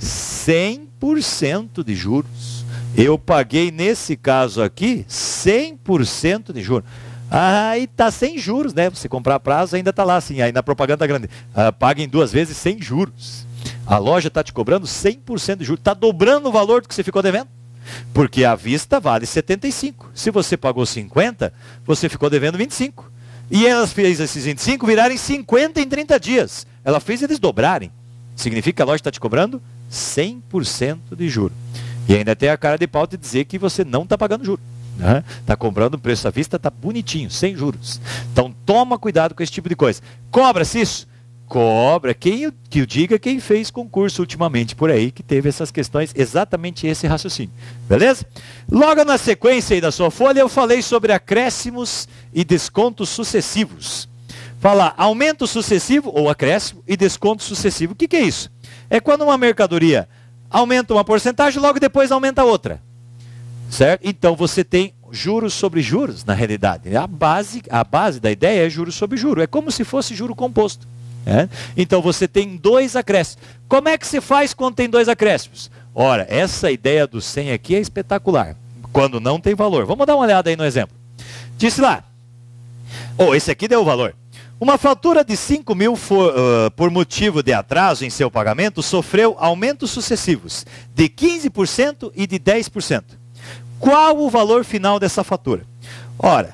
100% de juros. Eu paguei, nesse caso aqui, 100% de juros. Aí está sem juros, né? Você comprar a prazo ainda está lá assim, aí na propaganda grande. Paga em 2 vezes sem juros. A loja está te cobrando 100% de juros. Está dobrando o valor do que você ficou devendo. Porque a vista vale 75. Se você pagou 50, você ficou devendo 25. E ela fez esses 25 virarem 50 em 30 dias. Ela fez eles dobrarem. Significa que a loja está te cobrando 100% de juro. E ainda tem a cara de pau de dizer que você não está pagando juro. Está comprando o preço à vista, está bonitinho, sem juros. Então toma cuidado com esse tipo de coisa. Cobra-se isso? Cobra. Que o diga quem fez concurso ultimamente por aí, que teve essas questões, exatamente esse raciocínio. Beleza? Logo na sequência aí da sua folha, eu falei sobre acréscimos e descontos sucessivos. Falar aumento sucessivo ou acréscimo e desconto sucessivo. O que é isso? É quando uma mercadoria aumenta uma porcentagem, logo depois aumenta outra. Certo? Então você tem juros sobre juros, na realidade. A base da ideia é juros sobre juros. É como se fosse juro composto. Então você tem 2 acréscimos. Como é que se faz quando tem 2 acréscimos? Ora, essa ideia do 100 aqui é espetacular. Quando não tem valor. Vamos dar uma olhada aí no exemplo. Disse lá. Esse aqui deu o valor. Uma fatura de 5 mil por motivo de atraso em seu pagamento sofreu aumentos sucessivos de 15% e de 10%. Qual o valor final dessa fatura? Ora,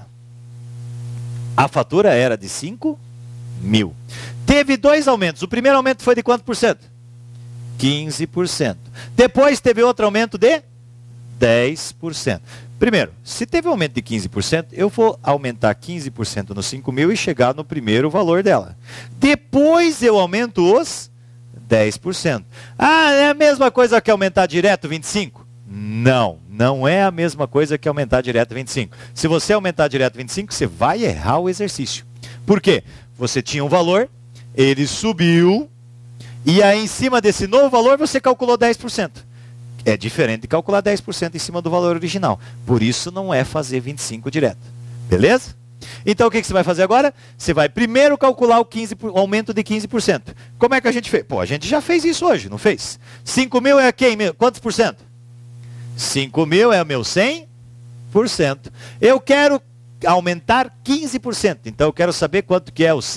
a fatura era de 5 mil. Teve 2 aumentos. O primeiro aumento foi de quanto por cento? 15%. Depois teve outro aumento de 10%. Primeiro, se teve um aumento de 15%, eu vou aumentar 15% nos 5 mil e chegar no primeiro valor dela. Depois eu aumento os 10%. É a mesma coisa que aumentar direto 25%? Não, não é a mesma coisa que aumentar direto 25%. Se você aumentar direto 25%, você vai errar o exercício. Por quê? Você tinha um valor, ele subiu, e aí em cima desse novo valor você calculou 10%. É diferente de calcular 10% em cima do valor original. Por isso não é fazer 25 direto. Beleza? Então o que você vai fazer agora? Você vai primeiro calcular o aumento de 15%. Como é que a gente fez? A gente já fez isso hoje, não fez? 5 mil é quem? Quantos por cento? 5 mil é o meu 100%. Eu quero aumentar 15%. Então eu quero saber quanto que é o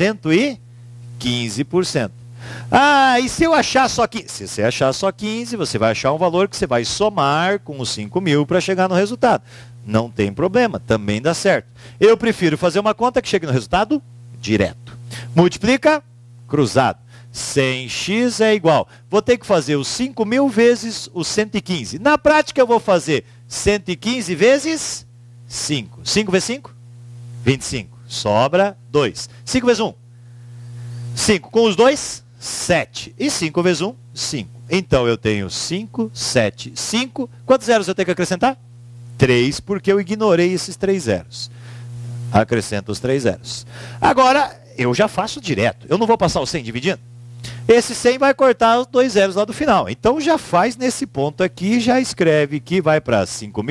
115%. E se eu achar só 15? Se você achar só 15, você vai achar um valor que você vai somar com os 5 mil para chegar no resultado. Não tem problema, também dá certo. Eu prefiro fazer uma conta que chegue no resultado direto. Multiplica, cruzado. 100x é igual. Vou ter que fazer os 5.000 vezes os 115. Na prática eu vou fazer 115 vezes 5. 5 vezes 5? 25. Sobra 2. 5 vezes 1? 5. Com os 2? 7. E 5 vezes 1? 5. Então eu tenho 5, 7, 5. Quantos zeros eu tenho que acrescentar? 3, porque eu ignorei esses 3 zeros. Acrescento os 3 zeros. Agora, eu já faço direto. Eu não vou passar o 100 dividindo. Esse 100 vai cortar os 2 zeros lá do final. Então já faz nesse ponto aqui, já escreve que vai para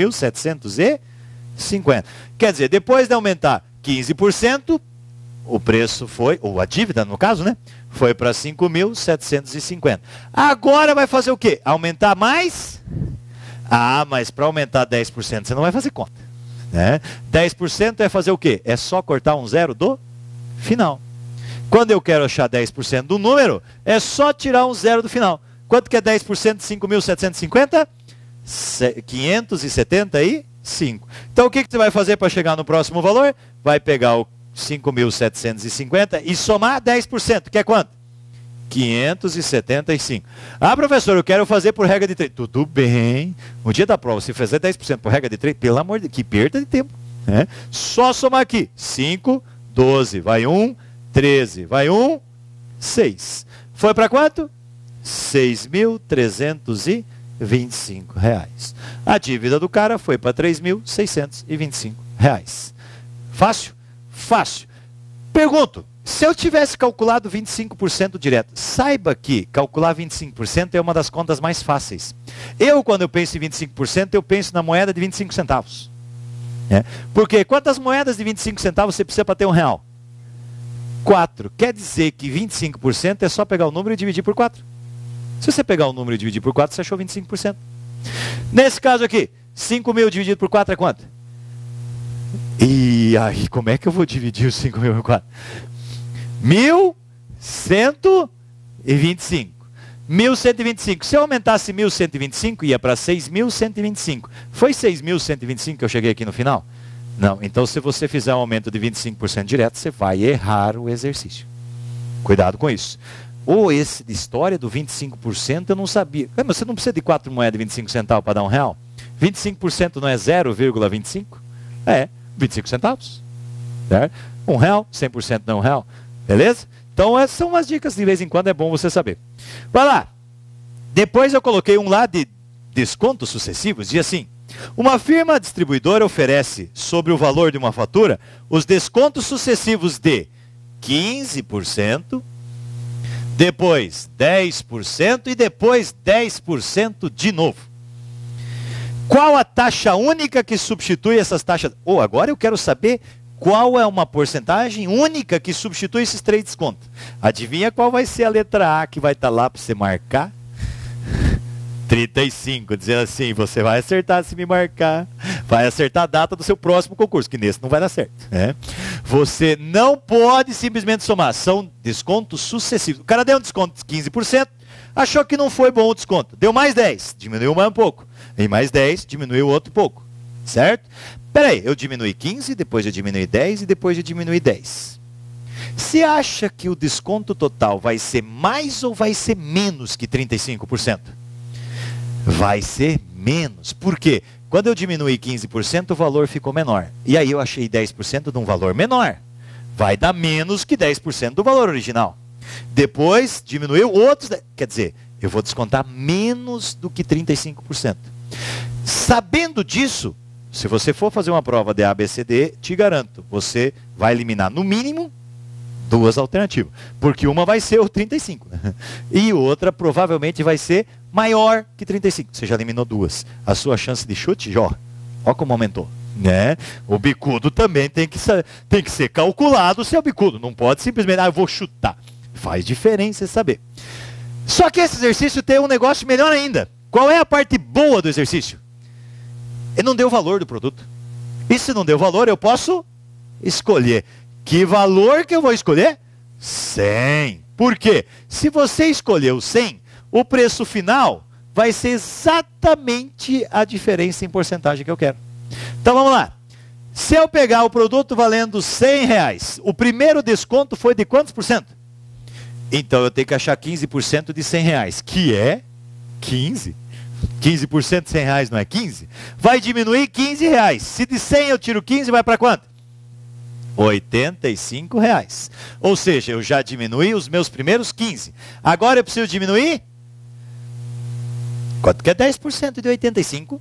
5.750. Quer dizer, depois de aumentar 15%, o preço foi, ou a dívida no caso, né? Foi para 5.750. Agora vai fazer o quê? Aumentar mais? Ah, mas para aumentar 10% você não vai fazer conta, né? 10% é fazer o quê? É só cortar um zero do final. Quando eu quero achar 10% do número, é só tirar um zero do final. Quanto que é 10% de 5.750? 575. Então o que você vai fazer para chegar no próximo valor? Vai pegar o 5.750 e somar 10%, que é quanto? 575. Ah, professor, eu quero fazer por regra de 3. Tudo bem. No dia da prova, se fizer 10% por regra de 3, pelo amor de Deus, que perda de tempo, né? Só somar aqui. 5, 12, vai 1, 13, vai 1, 6. Foi para quanto? R$ 6.325. A dívida do cara foi para R$ 3.625. Fácil? Fácil. Pergunto, se eu tivesse calculado 25% direto, saiba que calcular 25% é uma das contas mais fáceis. Quando eu penso em 25%, eu penso na moeda de 25 centavos. Porque quantas moedas de 25 centavos você precisa para ter R$1? 4. Quer dizer que 25% é só pegar o número e dividir por 4. Se você pegar o número e dividir por 4, você achou 25%. Nesse caso aqui, 5.000 dividido por 4 é quanto? E aí, como é que eu vou dividir os 5.000 por 4? 1.125. 1.125. Se eu aumentasse 1.125, ia para 6.125. Foi 6.125 que eu cheguei aqui no final? Não. Então, se você fizer um aumento de 25% direto, você vai errar o exercício. Cuidado com isso. Ou essa história do 25% eu não sabia. Mas você não precisa de 4 moedas de 25 centavos para dar R$1? 25% não é 0,25? É, 25 centavos. Certo? R$1, 100% não é R$1. Beleza? Então, essas são umas dicas, de vez em quando é bom você saber. Vai lá. Depois eu coloquei um lá de descontos sucessivos, diz assim: uma firma distribuidora oferece, sobre o valor de uma fatura, os descontos sucessivos de 15%, depois 10% e depois 10% de novo. Qual a taxa única que substitui essas taxas? Agora eu quero saber qual é uma porcentagem única que substitui esses 3 descontos. Adivinha qual vai ser a letra A que vai estar lá para você marcar? 35, dizendo assim, você vai acertar se me marcar, vai acertar a data do seu próximo concurso, que nesse não vai dar certo. Você não pode simplesmente somar, são descontos sucessivos. O cara deu um desconto de 15%, achou que não foi bom o desconto, deu mais 10, diminuiu mais um pouco, e mais 10, diminuiu outro pouco, certo? Peraí, eu diminui 15, depois eu diminui 10 e depois eu diminui 10. Você acha que o desconto total vai ser mais ou vai ser menos que 35%? Vai ser menos. Por quê? Quando eu diminui 15%, o valor ficou menor. E aí eu achei 10% de um valor menor. Vai dar menos que 10% do valor original. Depois, diminuiu outros... Quer dizer, eu vou descontar menos do que 35%. Sabendo disso, se você for fazer uma prova de ABCD, te garanto, você vai eliminar no mínimo 2 alternativas. Porque uma vai ser o 35. E outra provavelmente vai ser maior que 35. Você já eliminou 2. A sua chance de chute, ó como aumentou. O bicudo também tem que ser calculado se é o bicudo. Não pode simplesmente, eu vou chutar. Faz diferença saber. Só que esse exercício tem um negócio melhor ainda. Qual é a parte boa do exercício? Ele não deu valor do produto. E se não deu valor, eu posso escolher. Que valor que eu vou escolher? 100. Por quê? Se você escolheu 100, o preço final vai ser exatamente a diferença em porcentagem que eu quero. Então vamos lá. Se eu pegar o produto valendo R$100, o primeiro desconto foi de quantos por cento? Então eu tenho que achar 15% de 100 reais, que é 15. 15% de 100 reais não é 15? Vai diminuir 15 reais. Se de 100 eu tiro 15, vai para quanto? 85 reais. Ou seja, eu já diminui os meus primeiros 15. Agora eu preciso diminuir? Quanto que é 10% de 85?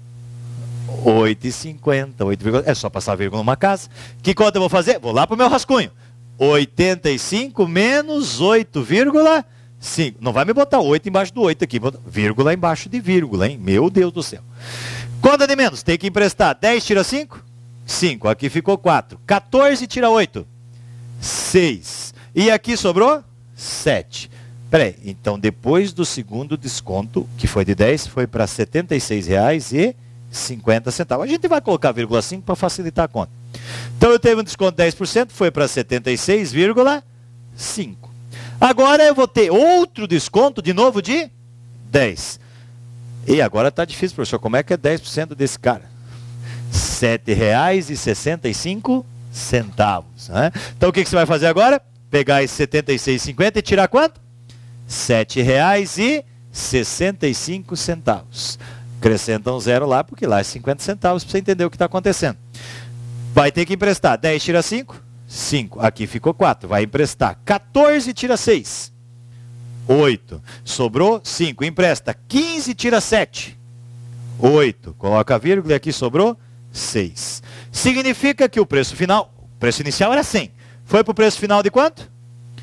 8,50. É só passar vírgula numa casa. Que conta eu vou fazer? Vou lá para o meu rascunho. 85 menos 8,5. Não vai me botar 8 embaixo do 8 aqui. Vírgula embaixo de vírgula, hein? Meu Deus do céu. Conta de menos. Tem que emprestar. 10 tira 5? 5. Aqui ficou 4. 14 tira 8? 6. E aqui sobrou? 7. Peraí. Então, depois do segundo desconto, que foi de 10, foi para R$ 76,50. A gente vai colocar vírgula 5 para facilitar a conta. Então, eu tenho um desconto de 10%, foi para 76,5. Agora eu vou ter outro desconto, de novo, de 10. E agora está difícil, professor. Como é que é 10% desse cara? R$ 7,65. Né? Então, o que você vai fazer agora? Pegar esse 76,50 e tirar quanto? R$ 7,65. Acrescenta um zero lá, porque lá é 50 centavos, para você entender o que está acontecendo. Vai ter que emprestar. 10 tira 5? 5. Aqui ficou 4. Vai emprestar. 14 tira 6? 8. Sobrou 5. Empresta. 15 tira 7? 8. Coloca a vírgula e aqui sobrou 6. Significa que o preço final, o preço inicial era 100. Foi para o preço final de quanto? R$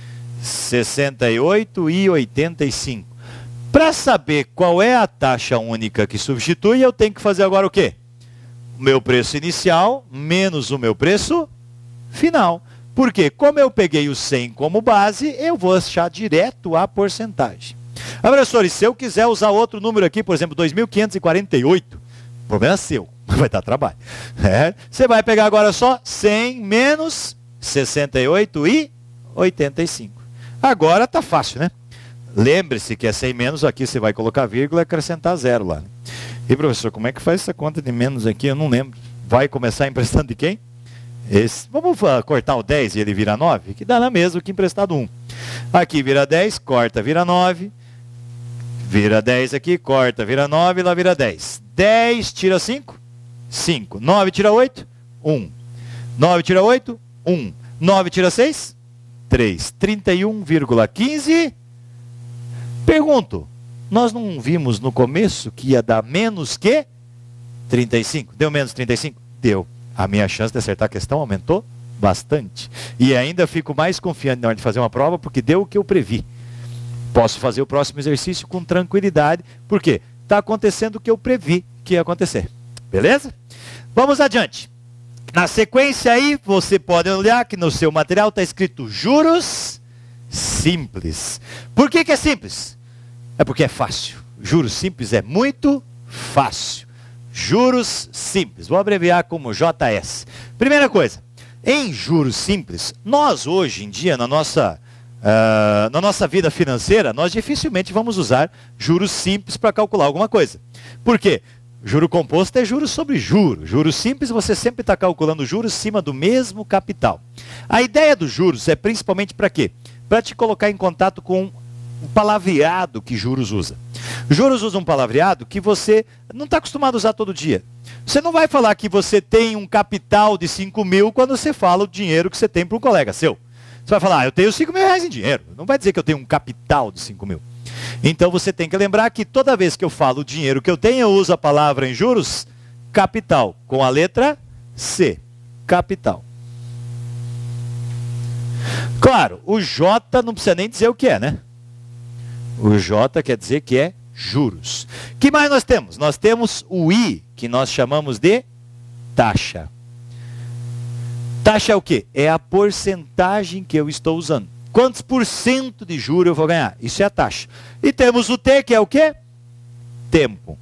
68,85. Para saber qual é a taxa única que substitui, eu tenho que fazer agora o quê? O meu preço inicial menos o meu preço final. Porque como eu peguei o 100 como base, eu vou achar direto a porcentagem. Professor, e se eu quiser usar outro número aqui, por exemplo, 2.548, o problema é seu, vai dar trabalho. Você vai pegar agora só 100 menos 68,85. Agora tá fácil, né? Lembre-se que é 100 menos, aqui você vai colocar vírgula e acrescentar zero lá. E professor, como é que faz essa conta de menos aqui? Eu não lembro. Vai começar emprestando de quem? Esse. Vamos cortar o 10 e ele vira 9? Que dá na mesma que emprestado 1. Aqui vira 10, corta, vira 9. Vira 10 aqui, corta, vira 9, lá vira 10. 10 tira 5? 5. 9 tira 8? 1. 9 tira 8? 1. 9 tira 6? 3. 31,15. Pergunto, nós não vimos no começo que ia dar menos que 35? Deu menos 35? Deu. A minha chance de acertar a questão aumentou bastante. E ainda fico mais confiante na hora de fazer uma prova, porque deu o que eu previ. Posso fazer o próximo exercício com tranquilidade, porque está acontecendo o que eu previ que ia acontecer. Beleza? Vamos adiante. Na sequência aí, você pode olhar que no seu material está escrito juros simples. Por que é simples? É porque é fácil. Juros simples é muito fácil. Juros simples. Vou abreviar como JS. Primeira coisa, em juros simples, nós hoje em dia, na nossa vida financeira, nós dificilmente vamos usar juros simples para calcular alguma coisa. Por quê? Juro composto é juros sobre juros. Juros simples, você sempre está calculando juros acima do mesmo capital. A ideia dos juros é principalmente para quê? Para te colocar em contato com o palavreado que juros usa. Juros usa um palavreado que você não está acostumado a usar todo dia. Você não vai falar que você tem um capital de 5 mil quando você fala o dinheiro que você tem para um colega seu. Você vai falar, eu tenho 5 mil reais em dinheiro. Não vai dizer que eu tenho um capital de 5 mil. Então você tem que lembrar que toda vez que eu falo o dinheiro que eu tenho, eu uso a palavra em juros, capital, com a letra C. Capital. Claro, o J não precisa nem dizer o que é, né? O J quer dizer que é juros. O que mais nós temos? Nós temos o I, que nós chamamos de taxa. Taxa é o quê? É a porcentagem que eu estou usando. Quantos por cento de juro eu vou ganhar? Isso é a taxa. E temos o T, que é o quê? Tempo.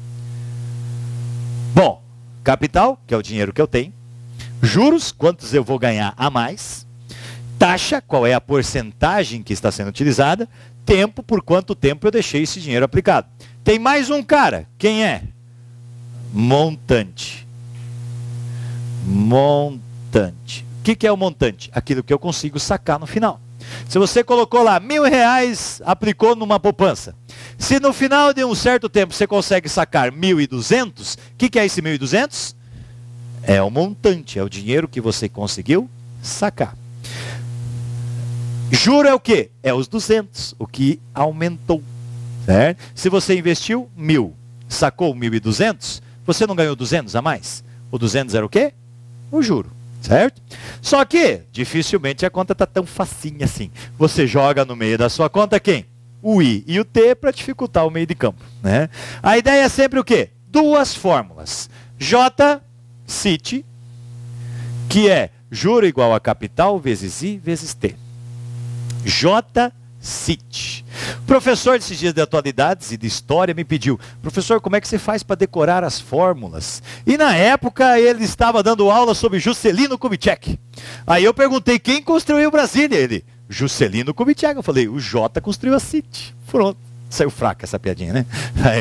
Bom, capital, que é o dinheiro que eu tenho. Juros, quantos eu vou ganhar a mais. Taxa, qual é a porcentagem que está sendo utilizada. Tempo, por quanto tempo eu deixei esse dinheiro aplicado. Tem mais um cara. Quem é? Montante. Montante. O que é o montante? Aquilo que eu consigo sacar no final. Se você colocou lá R$1.000, aplicou numa poupança. Se no final de um certo tempo você consegue sacar 1.200, o que é esse 1.200? É o montante, é o dinheiro que você conseguiu sacar. Juro é o quê? É os 200, o que aumentou. Certo? Se você investiu 1.000, sacou 1.200, você não ganhou 200 a mais? O 200 era o quê? O juro. Certo? Só que, dificilmente a conta está tão facinha assim. Você joga no meio da sua conta quem? O I e o T para dificultar o meio de campo. Né? A ideia é sempre o quê? Duas fórmulas. J-CIT, que é juro igual a capital vezes I vezes T. J-CIT. O professor desses dias de atualidades e de história me pediu: professor, como é que você faz para decorar as fórmulas? E na época ele estava dando aula sobre Juscelino Kubitschek. Aí eu perguntei: quem construiu Brasília? Ele: Juscelino Kubitschek. Eu falei: o J construiu a CIT. Pronto. Saiu fraca essa piadinha, né?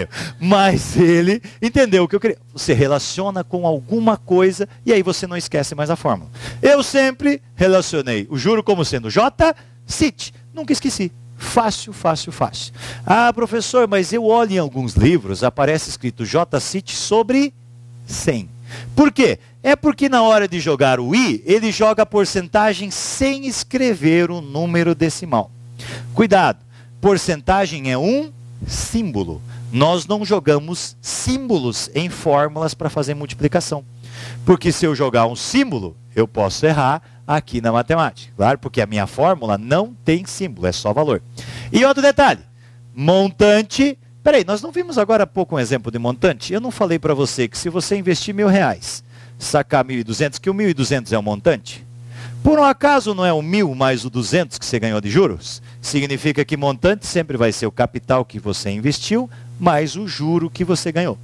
Mas ele entendeu o que eu queria. Você relaciona com alguma coisa e aí você não esquece mais a fórmula. Eu sempre relacionei o juro como sendo J-CIT. Nunca esqueci. Fácil, fácil, fácil. Ah, professor, mas eu olho em alguns livros, aparece escrito J-CIT sobre 100. Por quê? É porque na hora de jogar o I, ele joga a porcentagem sem escrever o número decimal. Cuidado, porcentagem é um símbolo. Nós não jogamos símbolos em fórmulas para fazer multiplicação. Porque se eu jogar um símbolo, eu posso errar aqui na matemática. Claro, porque a minha fórmula não tem símbolo, é só valor. E outro detalhe, montante. Peraí, nós não vimos agora há pouco um exemplo de montante? Eu não falei para você que se você investir R$1.000, sacar 1.200, que o 1.200 é um montante? Por um acaso não é o 1.000 mais o 200 que você ganhou de juros? Significa que montante sempre vai ser o capital que você investiu, mais o juro que você ganhou.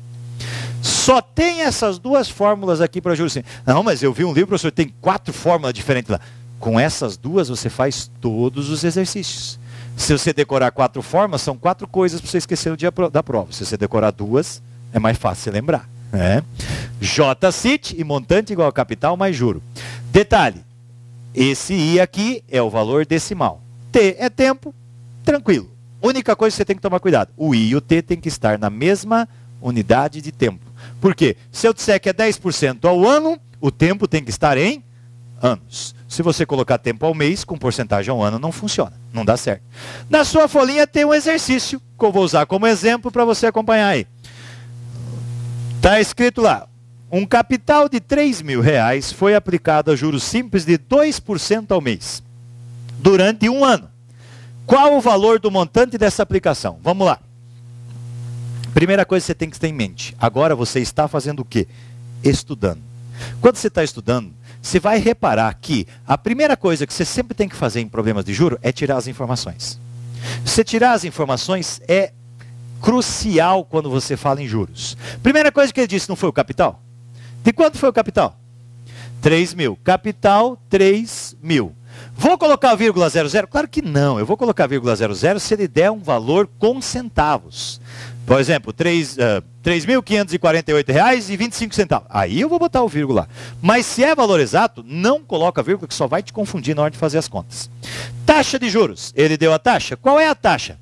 Só tem essas duas fórmulas aqui para juros. Não, mas eu vi um livro, professor, tem 4 fórmulas diferentes lá. Com essas duas você faz todos os exercícios. Se você decorar 4 fórmulas, são 4 coisas para você esquecer no dia da prova. Se você decorar 2, é mais fácil você lembrar. Né? J-CIT e montante igual a capital mais juro. Detalhe, esse I aqui é o valor decimal. T é tempo, tranquilo. Única coisa que você tem que tomar cuidado, o I e o T tem que estar na mesma unidade de tempo. Por quê? Se eu disser que é 10% ao ano, o tempo tem que estar em anos. Se você colocar tempo ao mês, com porcentagem ao ano, não funciona. Não dá certo. Na sua folhinha tem um exercício, que eu vou usar como exemplo para você acompanhar aí. Está escrito lá, um capital de R$3.000 foi aplicado a juros simples de 2% ao mês, durante um ano. Qual o valor do montante dessa aplicação? Vamos lá. Primeira coisa que você tem que ter em mente. Agora você está fazendo o quê? Estudando. Quando você está estudando, você vai reparar que a primeira coisa que você sempre tem que fazer em problemas de juros é tirar as informações. Você tirar as informações é crucial quando você fala em juros. Primeira coisa que ele disse, não foi o capital? De quanto foi o capital? 3.000. Capital, 3.000. Vou colocar vírgula 00? Claro que não. Eu vou colocar vírgula 00 se ele der um valor com centavos. Por exemplo, R$3.548,25. Aí eu vou botar o vírgula. Mas se é valor exato, não coloca vírgula, que só vai te confundir na hora de fazer as contas. Taxa de juros. Ele deu a taxa. Qual é a taxa?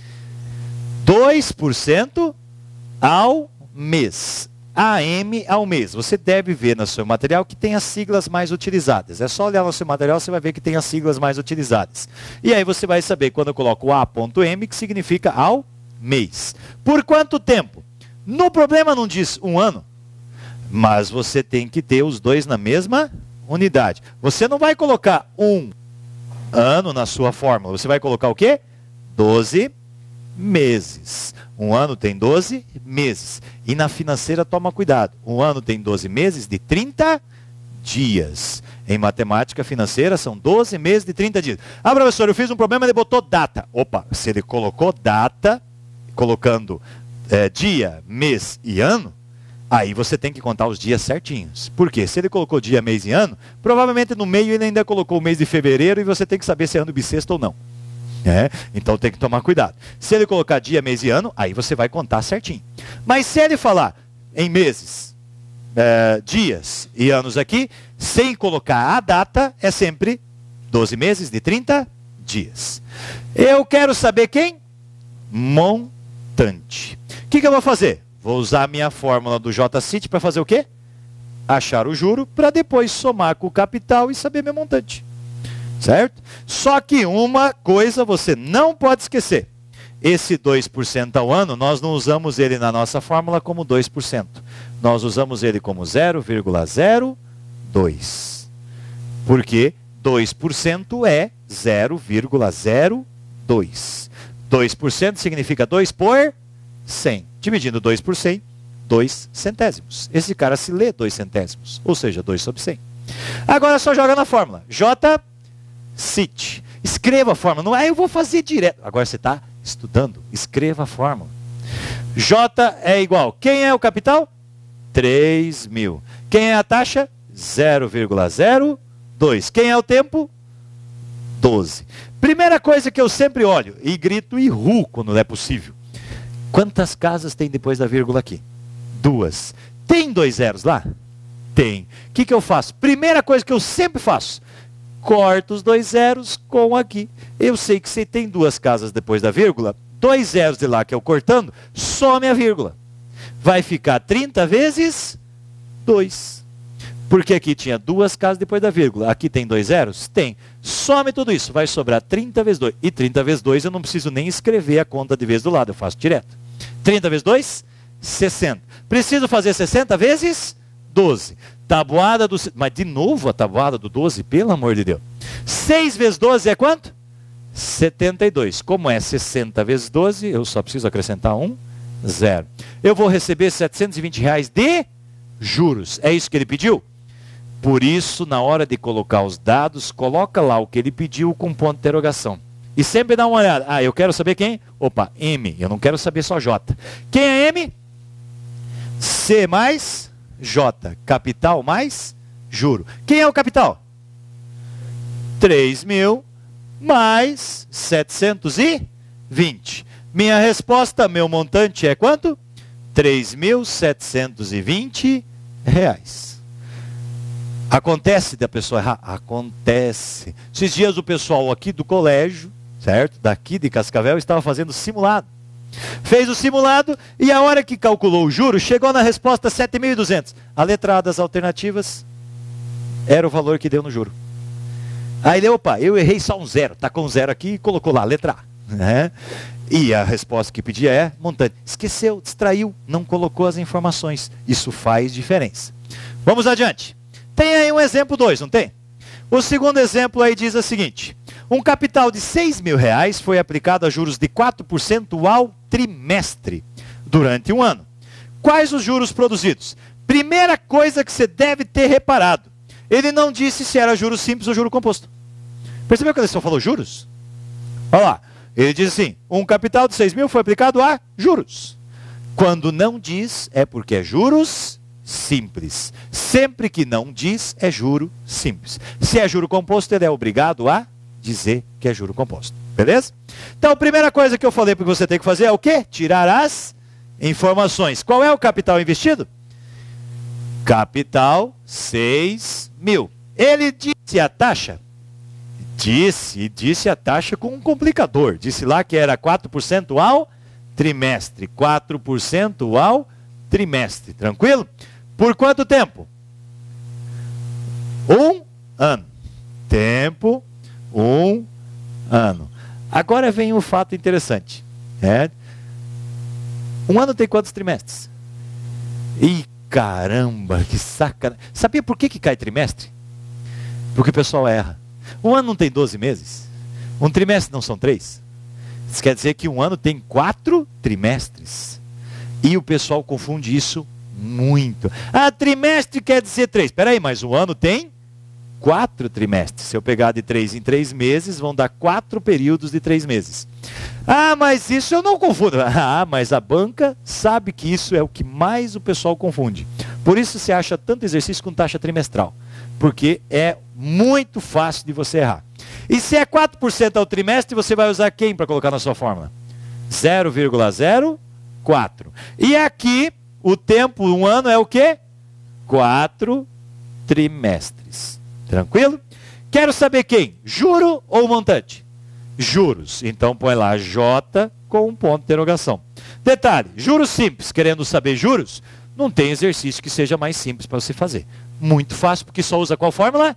2% ao mês. AM ao mês. Você deve ver no seu material que tem as siglas mais utilizadas. É só olhar no seu material, você vai ver que tem as siglas mais utilizadas. E aí você vai saber quando eu coloco o A.M, que significa ao mês. Por quanto tempo? No problema não diz um ano, mas você tem que ter os dois na mesma unidade. Você não vai colocar um ano na sua fórmula. Você vai colocar o quê? 12 meses. Um ano tem 12 meses. E na financeira, toma cuidado. Um ano tem 12 meses de 30 dias. Em matemática financeira, são 12 meses de 30 dias. Ah, professor, eu fiz um problema, ele botou data. Opa, se ele colocou data, colocando dia, mês e ano, aí você tem que contar os dias certinhos. Por quê? Se ele colocou dia, mês e ano, provavelmente no meio ele ainda colocou o mês de fevereiro e você tem que saber se é ano bissexto ou não. Então tem que tomar cuidado. Se ele colocar dia, mês e ano, aí você vai contar certinho. Mas se ele falar em meses, dias e anos aqui, sem colocar a data, é sempre 12 meses de 30 dias. Eu quero saber quem? Montante. O que eu vou fazer? Vou usar a minha fórmula do JCIT para fazer o quê? Achar o juro para depois somar com o capital e saber meu montante. Certo? Só que uma coisa você não pode esquecer. Esse 2% ao ano, nós não usamos ele na nossa fórmula como 2%. Nós usamos ele como 0,02. Porque 2% é 0,02. 2% significa 2 por 100. Dividindo 2 por 100, 2 centésimos. Esse cara se lê 2 centésimos, ou seja, 2 sobre 100. Agora só joga na fórmula. JCIT. Escreva a fórmula. Não é eu vou fazer direto. Agora você está estudando. Escreva a fórmula. J é igual. Quem é o capital? 3.000. Quem é a taxa? 0,02. Quem é o tempo? 12. Primeira coisa que eu sempre olho e grito e ru quando é possível. Quantas casas tem depois da vírgula aqui? 2. Tem 2 zeros lá? Tem. O que eu faço? Primeira coisa que eu sempre faço. Corto os 2 zeros com aqui. Eu sei que se tem 2 casas depois da vírgula, 2 zeros de lá que eu cortando, some a vírgula. Vai ficar 30 vezes 2. Porque aqui tinha 2 casas depois da vírgula. Aqui tem 2 zeros? Tem. Some tudo isso. Vai sobrar 30 vezes 2. E 30 vezes 2 eu não preciso nem escrever a conta de vezes do lado. Eu faço direto. 30 vezes 2? 60. Preciso fazer 60 vezes 12. Tabuada do... Mas de novo a tabuada do 12, pelo amor de Deus. 6 vezes 12 é quanto? 72. Como é 60 vezes 12, eu só preciso acrescentar 1, 0. Eu vou receber R$720 de juros. É isso que ele pediu? Por isso, na hora de colocar os dados, coloca lá o que ele pediu com ponto de interrogação. E sempre dá uma olhada. Ah, eu quero saber quem? Opa, M. Eu não quero saber só J. Quem é M? C mais J. Capital mais juro. Quem é o capital? 3.000 mais 720. Minha resposta, meu montante é quanto? R$3.720. Acontece da pessoa errar? Acontece. Esses dias o pessoal aqui do colégio, certo? Daqui de Cascavel, estava fazendo simulado. Fez o simulado e a hora que calculou o juro, chegou na resposta 7.200. A letra A das alternativas era o valor que deu no juro. Aí ele, opa, eu errei só um 0. Está com 0 aqui e colocou lá, letra A. Né? E a resposta que pedia é montante. Esqueceu, distraiu, não colocou as informações. Isso faz diferença. Vamos adiante. Tem aí um exemplo 2, não tem? O segundo exemplo aí diz o seguinte. Um capital de R$6.000 foi aplicado a juros de 4% ao trimestre durante um ano. Quais os juros produzidos? Primeira coisa que você deve ter reparado. Ele não disse se era juro simples ou juro composto. Percebeu que ele só falou juros? Olha lá. Ele diz assim, um capital de 6.000 foi aplicado a juros. Quando não diz, é porque é juros simples. Sempre que não diz, é juro simples. Se é juro composto, ele é obrigado a dizer que é juro composto. Beleza? Então, a primeira coisa que eu falei para você ter que fazer é o quê? Tirar as informações. Qual é o capital investido? Capital 6.000. Ele disse a taxa? Disse a taxa com um complicador. Disse lá que era 4% ao trimestre. 4% ao trimestre. Tranquilo? Por quanto tempo? 1 ano. Tempo, 1 ano. Agora vem um fato interessante. Um ano tem quantos trimestres? Ih, caramba, que sacanagem. Sabia por que cai trimestre? Porque o pessoal erra. Um ano não tem 12 meses? Um trimestre não são 3? Isso quer dizer que um ano tem 4 trimestres. E o pessoal confunde isso muito. Ah, trimestre quer dizer 3. Espera aí, mas um ano tem 4 trimestres. Se eu pegar de 3 em 3 meses, vão dar 4 períodos de 3 meses. Ah, mas isso eu não confundo. Ah, mas a banca sabe que isso é o que mais o pessoal confunde. Por isso se acha tanto exercício com taxa trimestral. Porque é muito fácil de você errar. E se é 4% ao trimestre, você vai usar quem para colocar na sua fórmula? 0,04. E aqui, o tempo, um ano é o quê? 4 trimestres. Tranquilo? Quero saber quem? Juro ou montante? Juros. Então põe lá J com um ponto de interrogação. Detalhe, juros simples. Querendo saber juros, não tem exercício que seja mais simples para você fazer. Muito fácil, porque só usa qual fórmula?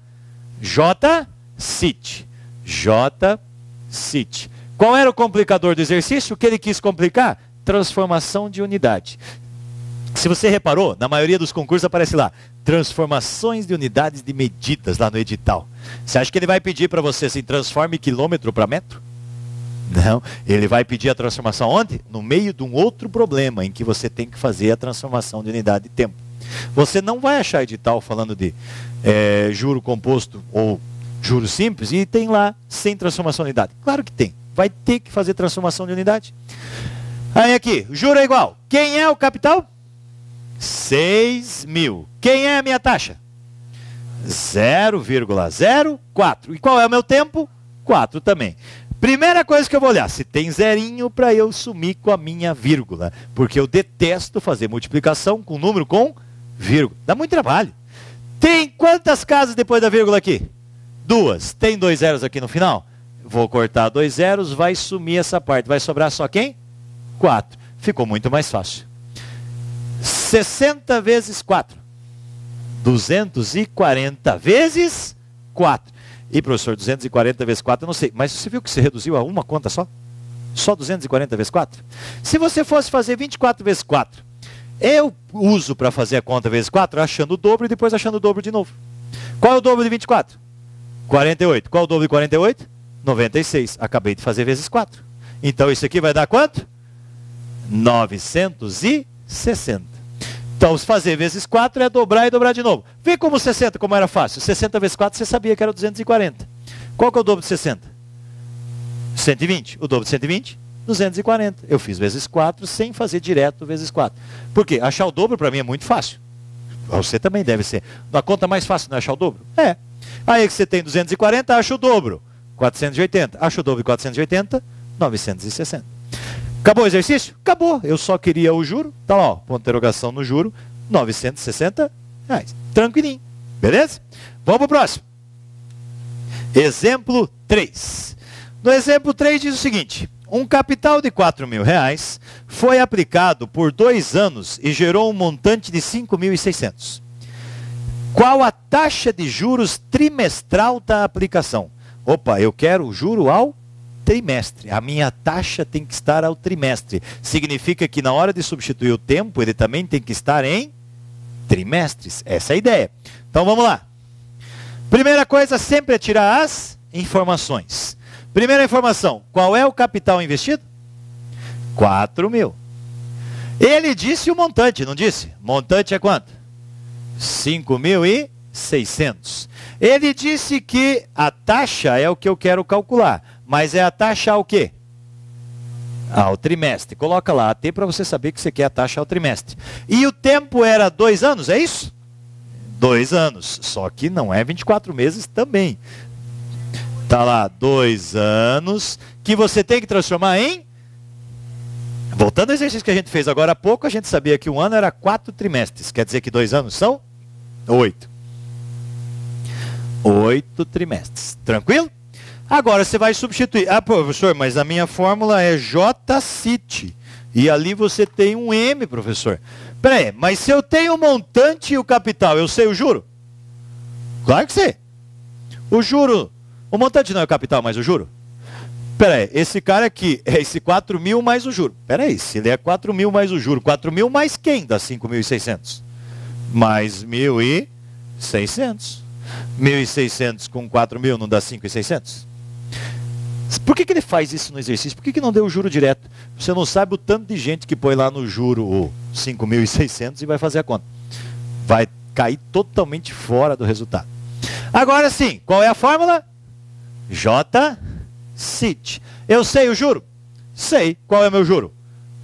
J-CIT. J-CIT. Qual era o complicador do exercício? O que ele quis complicar? Transformação de unidade. Se você reparou, na maioria dos concursos aparece lá, transformações de unidades de medidas lá no edital. Você acha que ele vai pedir para você assim, transforme quilômetro para metro? Não, ele vai pedir a transformação onde? No meio de um outro problema, em que você tem que fazer a transformação de unidade de tempo. Você não vai achar edital falando de juro composto ou juro simples e tem lá sem transformação de unidade. Claro que tem, vai ter que fazer transformação de unidade. Aí aqui, juro é igual. Quem é o capital? 6.000. Quem é a minha taxa? 0,04. E qual é o meu tempo? 4 também. Primeira coisa que eu vou olhar, se tem zerinho para eu sumir com a minha vírgula. Porque eu detesto fazer multiplicação com número com vírgula. Dá muito trabalho. Tem quantas casas depois da vírgula aqui? 2. Tem 2 zeros aqui no final? Vou cortar 2 zeros, vai sumir essa parte. Vai sobrar só quem? 4. Ficou muito mais fácil. 60 vezes 4. 240 vezes 4. E professor, 240 vezes 4, eu não sei. Mas você viu que você reduziu a uma conta só? Só 240 vezes 4? Se você fosse fazer 24 vezes 4, eu uso para fazer a conta vezes 4, achando o dobro e depois achando o dobro de novo. Qual é o dobro de 24? 48. Qual é o dobro de 48? 96. Acabei de fazer vezes 4. Então isso aqui vai dar quanto? 960. Então, se fazer vezes 4 é dobrar e dobrar de novo. Vê como 60, como era fácil. 60 vezes 4 você sabia que era 240. Qual que é o dobro de 60? 120. O dobro de 120? 240. Eu fiz vezes 4 sem fazer direto vezes 4. Por quê? Achar o dobro para mim é muito fácil. Você também deve ser. A conta mais fácil não é achar o dobro? É. Aí que você tem 240, acha o dobro. 480. Acha o dobro de 480? 960. Acabou o exercício? Acabou. Eu só queria o juro. Tá lá, ó, ponto de interrogação no juro. R$960. Tranquilinho. Beleza? Vamos para o próximo. Exemplo 3. No exemplo 3 diz o seguinte. Um capital de R$4.000 foi aplicado por 2 anos e gerou um montante de 5.600. Qual a taxa de juros trimestral da aplicação? Opa, eu quero o juro ao trimestre. A minha taxa tem que estar ao trimestre. Significa que na hora de substituir o tempo, ele também tem que estar em trimestres. Essa é a ideia. Então vamos lá. Primeira coisa, sempre é tirar as informações. Primeira informação, qual é o capital investido? 4.000. Ele disse o montante, não disse? Montante é quanto? 5.600. Ele disse que a taxa é o que eu quero calcular. Mas é a taxa ao quê? Ao trimestre. Coloca lá AT para você saber que você quer a taxa ao trimestre. E o tempo era 2 anos, é isso? 2 anos. Só que não é 24 meses também. Está lá, 2 anos, que você tem que transformar em... Voltando ao exercício que a gente fez agora há pouco, a gente sabia que um ano era 4 trimestres. Quer dizer que 2 anos são 8. 8 trimestres. Tranquilo? Agora você vai substituir. Ah, professor, mas a minha fórmula é J-CIT. E ali você tem um M, professor. Peraí, mas se eu tenho o montante e o capital, eu sei o juro? Claro que sei. O juro, o montante não é o capital, mas o juro? Peraí, esse cara aqui é esse 4.000 mais o juro. Peraí, se ele é 4.000 mais o juro, 4.000 mais quem dá 5.600? Mais 1.600. 1.600 com 4.000 não dá 5.600? Por que ele faz isso no exercício? Por que não deu o juro direto? Você não sabe o tanto de gente que põe lá no juro o 5.600 e vai fazer a conta. Vai cair totalmente fora do resultado. Agora sim, qual é a fórmula? J-CIT. Eu sei o juro? Sei. Qual é o meu juro?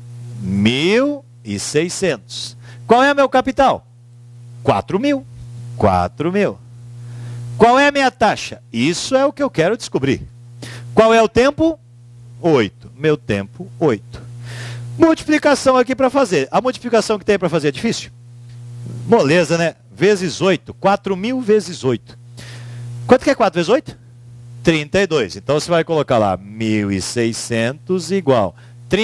1.600. Qual é o meu capital? 4.000. 4.000. Qual é a minha taxa? Isso é o que eu quero descobrir. Qual é o tempo? 8. Meu tempo, 8. Multiplicação aqui para fazer. A multiplicação que tem para fazer é difícil? Moleza, né? Vezes 8. 4.000 vezes 8. Quanto que é 4 vezes 8? 32. Então você vai colocar lá 1.600 igual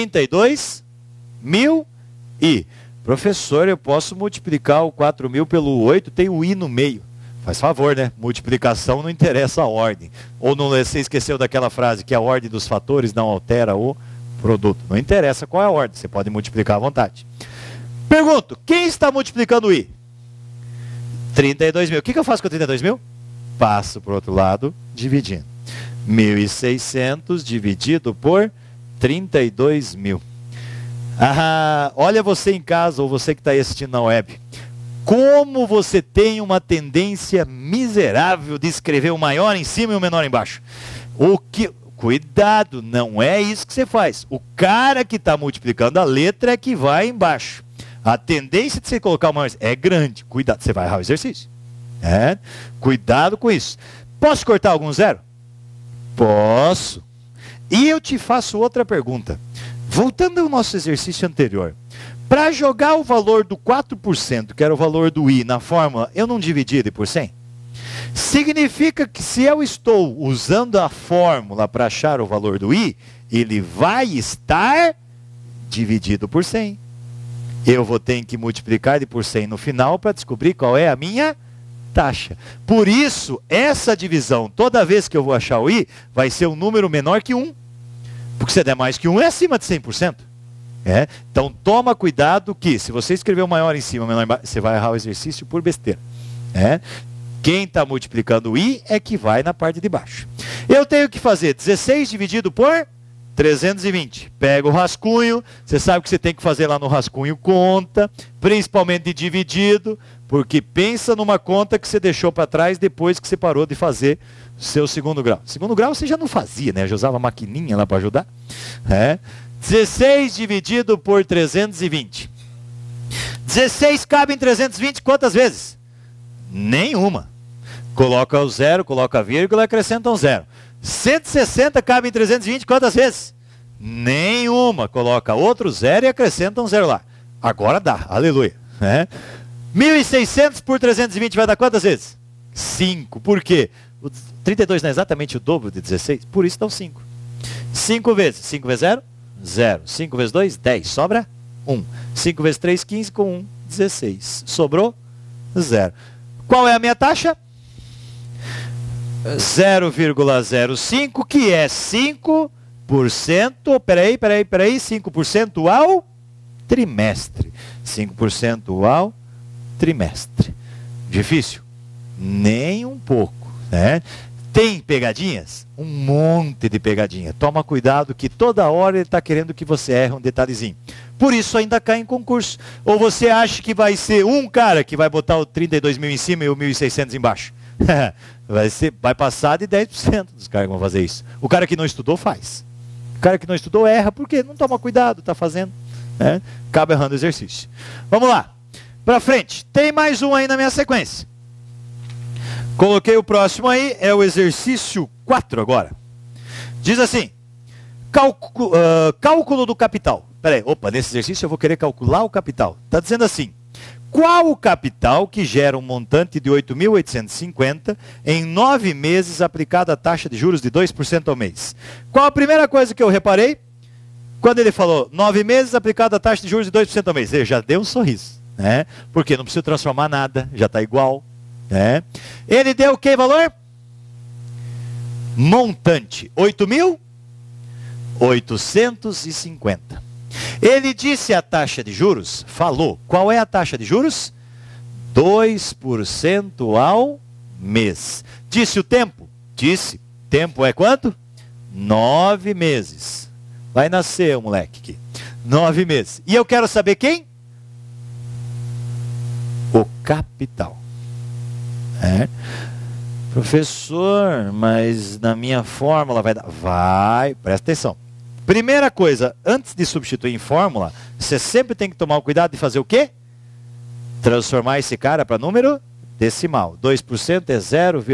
32.000 e... Professor, eu posso multiplicar o 4.000 pelo 8, tem o i no meio. Faz favor, né? Multiplicação não interessa a ordem. Ou não, você esqueceu daquela frase que a ordem dos fatores não altera o produto. Não interessa qual é a ordem, você pode multiplicar à vontade. Pergunto, quem está multiplicando o i? 32.000. O que eu faço com 32.000? Passo para o outro lado, dividindo. 1.600 dividido por 32.000. Ah, olha você em casa ou você que está aí assistindo na web. Como você tem uma tendência miserável de escrever o maior em cima e o menor embaixo. Cuidado, não é isso que você faz. O cara que está multiplicando a letra é que vai embaixo. A tendência de você colocar o maior é grande. Cuidado, você vai errar o exercício. Cuidado com isso. Posso cortar algum zero? Posso. E eu te faço outra pergunta. Voltando ao nosso exercício anterior, para jogar o valor do 4%, que era o valor do i, na fórmula, eu não dividi ele por 100? Significa que se eu estou usando a fórmula para achar o valor do i, ele vai estar dividido por 100. Eu vou ter que multiplicar ele por 100 no final para descobrir qual é a minha taxa. Por isso, essa divisão, toda vez que eu vou achar o i, vai ser um número menor que 1. Porque se der mais que 1, é acima de 100%. Então, toma cuidado que, se você escrever o maior em cima, o menor embaixo, você vai errar o exercício por besteira. Quem está multiplicando o i é que vai na parte de baixo. Eu tenho que fazer 16 dividido por 320. Pega o rascunho, você sabe que você tem que fazer lá no rascunho conta, principalmente de dividido, porque pensa numa conta que você deixou para trás depois que você parou de fazer seu segundo grau. Segundo grau você já não fazia, né? Já usava a maquininha lá para ajudar. 16 dividido por 320. 16 cabe em 320 quantas vezes? Nenhuma. Coloca o zero, coloca a vírgula e acrescenta um zero. 160 cabe em 320 quantas vezes? Nenhuma. Coloca outro zero e acrescenta um zero lá. Agora dá, aleluia. 1.600 por 320 vai dar quantas vezes? 5. Por quê? O 32 não é exatamente o dobro de 16, por isso dá 5. 5 vezes 5 vezes 0? 0. 5 vezes 2? 10. Sobra 1. 5 vezes 3? 15 com 1, 16. Sobrou 0. Qual é a minha taxa? 0,05, que é 5%. Peraí. 5% ao trimestre. 5% ao trimestre. Difícil? Nem um pouco. Tem pegadinhas? Um monte de pegadinha. Toma cuidado que toda hora ele está querendo que você erre um detalhezinho. Por isso ainda cai em concurso. Ou você acha que vai ser um cara que vai botar o 32.000 em cima e o 1.600 embaixo? Vai passar de 10% dos caras que vão fazer isso. O cara que não estudou faz. O cara que não estudou erra porque não toma cuidado, está fazendo. Acaba errando o exercício. Vamos lá. Para frente. Tem mais um aí na minha sequência. Coloquei o próximo aí, é o exercício 4 agora. Diz assim, cálculo do capital. Peraí, nesse exercício eu vou querer calcular o capital. Está dizendo assim, qual o capital que gera um montante de 8.850 em 9 meses aplicado a taxa de juros de 2% ao mês? Qual a primeira coisa que eu reparei? Quando ele falou 9 meses aplicado a taxa de juros de 2% ao mês. Ele já deu um sorriso, porque não precisa transformar nada, já está igual. Ele deu o que valor? Montante 8.850. Ele disse a taxa de juros, falou, qual é a taxa de juros? 2% ao mês. Disse o tempo? Disse, tempo é quanto? 9 meses. Vai nascer o moleque aqui. 9 meses. E eu quero saber quem? O capital. Professor, mas na minha fórmula vai dar... Vai, presta atenção. Primeira coisa, antes de substituir em fórmula, você sempre tem que tomar o cuidado de fazer o quê? Transformar esse cara para número decimal. 2% é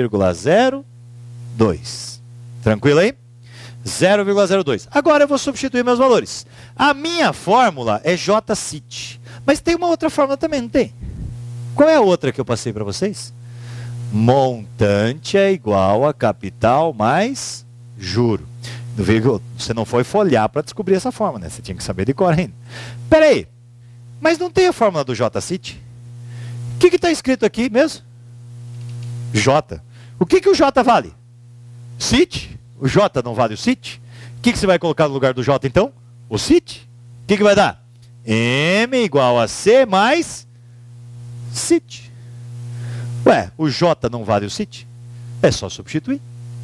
0,02. Tranquilo aí? 0,02. Agora eu vou substituir meus valores. A minha fórmula é JCIT. Mas tem uma outra fórmula também, não tem? Qual é a outra que eu passei para vocês? Montante é igual a capital mais juro. Você não foi folhear para descobrir essa fórmula, né? Você tinha que saber de cor ainda. Espera aí, mas não tem a fórmula do J-CIT? O que está escrito aqui mesmo? J. O que o J vale? CIT? O J não vale o CIT? O que você vai colocar no lugar do J então? O CIT? O que vai dar? M igual a C mais CIT. Ué, o J não vale o CIT? É só substituir.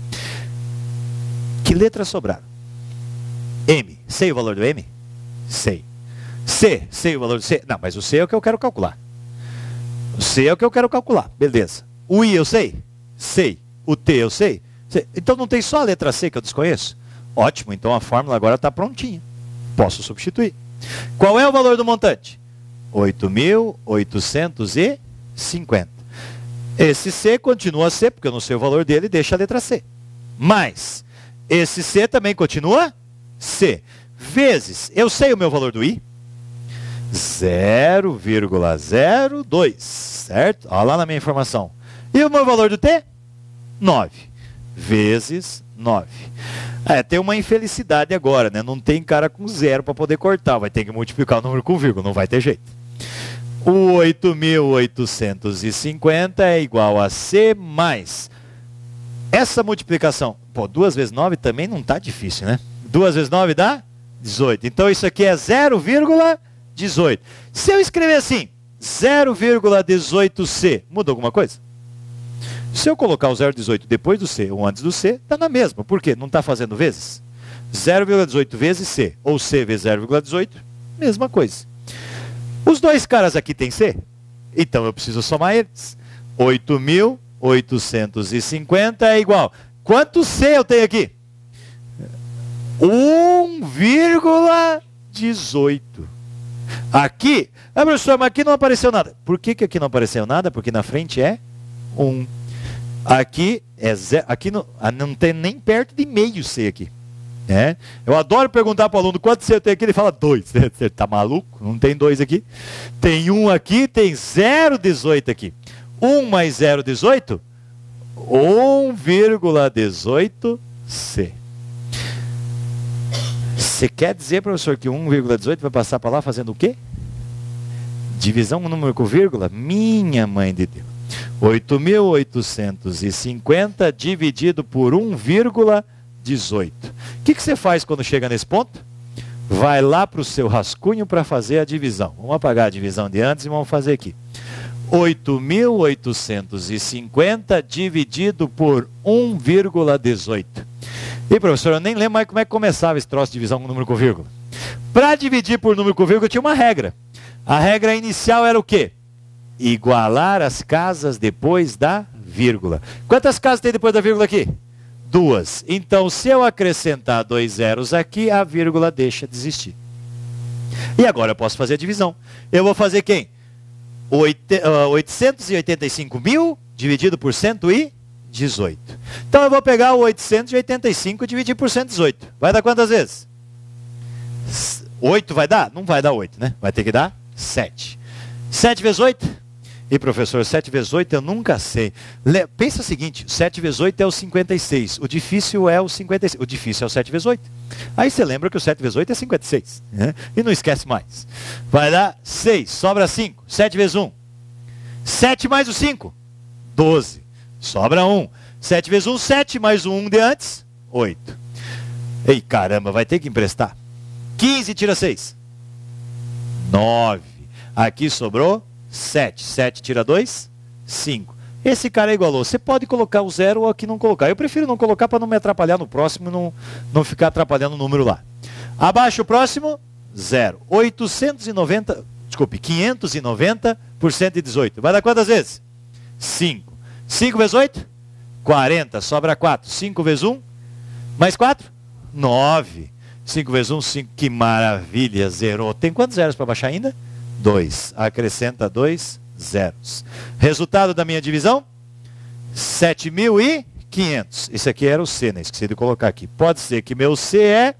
Que letras sobraram? M. Sei o valor do M? Sei. C. Sei o valor do C? Não, mas o C é o que eu quero calcular. O C é o que eu quero calcular. Beleza. O I eu sei? Sei. O T eu sei? Sei. Então não tem só a letra C que eu desconheço? Ótimo, então a fórmula agora está prontinha. Posso substituir. Qual é o valor do montante? 8.850. Esse C continua C, porque eu não sei o valor dele, deixa a letra C. Mas, esse C também continua C. Vezes, eu sei o meu valor do I? 0,02, certo? Olha lá na minha informação. E o meu valor do T? 9. Vezes 9. Tem uma infelicidade agora, né? Não tem cara com zero para poder cortar. Vai ter que multiplicar o número com vírgula, não vai ter jeito. O 8.850 é igual a C mais. Essa multiplicação, 2 vezes 9 também não está difícil, né? 2 vezes 9 dá 18. Então isso aqui é 0,18. Se eu escrever assim, 0,18C, muda alguma coisa? Se eu colocar o 0,18 depois do C ou antes do C, está na mesma. Por quê? Não está fazendo vezes? 0,18 vezes C, ou C vezes 0,18, mesma coisa. Os dois caras aqui têm C, então eu preciso somar eles. 8.850 é igual. Quanto C eu tenho aqui? 1,18. Aqui, professor, mas aqui não apareceu nada. Por que aqui não apareceu nada? Porque na frente é 1. Aqui é 0. Aqui não tem nem perto de meio C aqui. Eu adoro perguntar para o aluno quanto C tem aqui, ele fala 2. Você está maluco? Não tem 2 aqui. Tem 1 aqui, tem 0,18 aqui. 1 mais 0,18? 1,18C. Você quer dizer, professor, que 1,18 vai passar para lá fazendo o quê? Divisão com número com vírgula? Minha mãe de Deus. 8.850 dividido por 1,18. O que você faz quando chega nesse ponto? Vai lá para o seu rascunho para fazer a divisão. Vamos apagar a divisão de antes e vamos fazer aqui. 8.850 dividido por 1,18. E professor, eu nem lembro mais como é que começava esse troço de divisão com número com vírgula. Para dividir por número com vírgula tinha uma regra. A regra inicial era o quê? Igualar as casas depois da vírgula. Quantas casas tem depois da vírgula aqui? 2. Então, se eu acrescentar 2 zeros aqui, a vírgula deixa de existir. E agora eu posso fazer a divisão. Eu vou fazer quem? 885.000 dividido por 118. Então eu vou pegar o 885 e dividir por 118. Vai dar quantas vezes? 8 vai dar? Não vai dar 8, né? Vai ter que dar 7. 7 vezes 8? E professor, 7 vezes 8 eu nunca sei. Pensa o seguinte, 7 vezes 8 é o 56. O difícil é o 56. O difícil é o 7 vezes 8. Aí você lembra que o 7 vezes 8 é 56. Né? E não esquece mais. Vai dar 6, sobra 5. 7 vezes 1. 7 mais o 5. 12. Sobra 1. 7 vezes 1, 7 mais o 1 de antes. 8. Ei, caramba, vai ter que emprestar. 15 tira 6. 9. Aqui sobrou 7. 7 tira 2, 5. Esse cara igualou. Você pode colocar o 0 ou aqui não colocar. Eu prefiro não colocar para não me atrapalhar no próximo e não ficar atrapalhando o número lá. Abaixo o próximo, 0. 590 por 118. Vai dar quantas vezes? 5. 5 vezes 8? 40. Sobra 4. 5 vezes 1? Mais 4? 9. 5 vezes 1, 5. Que maravilha, zerou. Tem quantos zeros para baixar ainda? 2. Acrescenta 2 zeros. Resultado da minha divisão? 7.500. Esse aqui era o C, né? Esqueci de colocar aqui. Pode ser que meu C é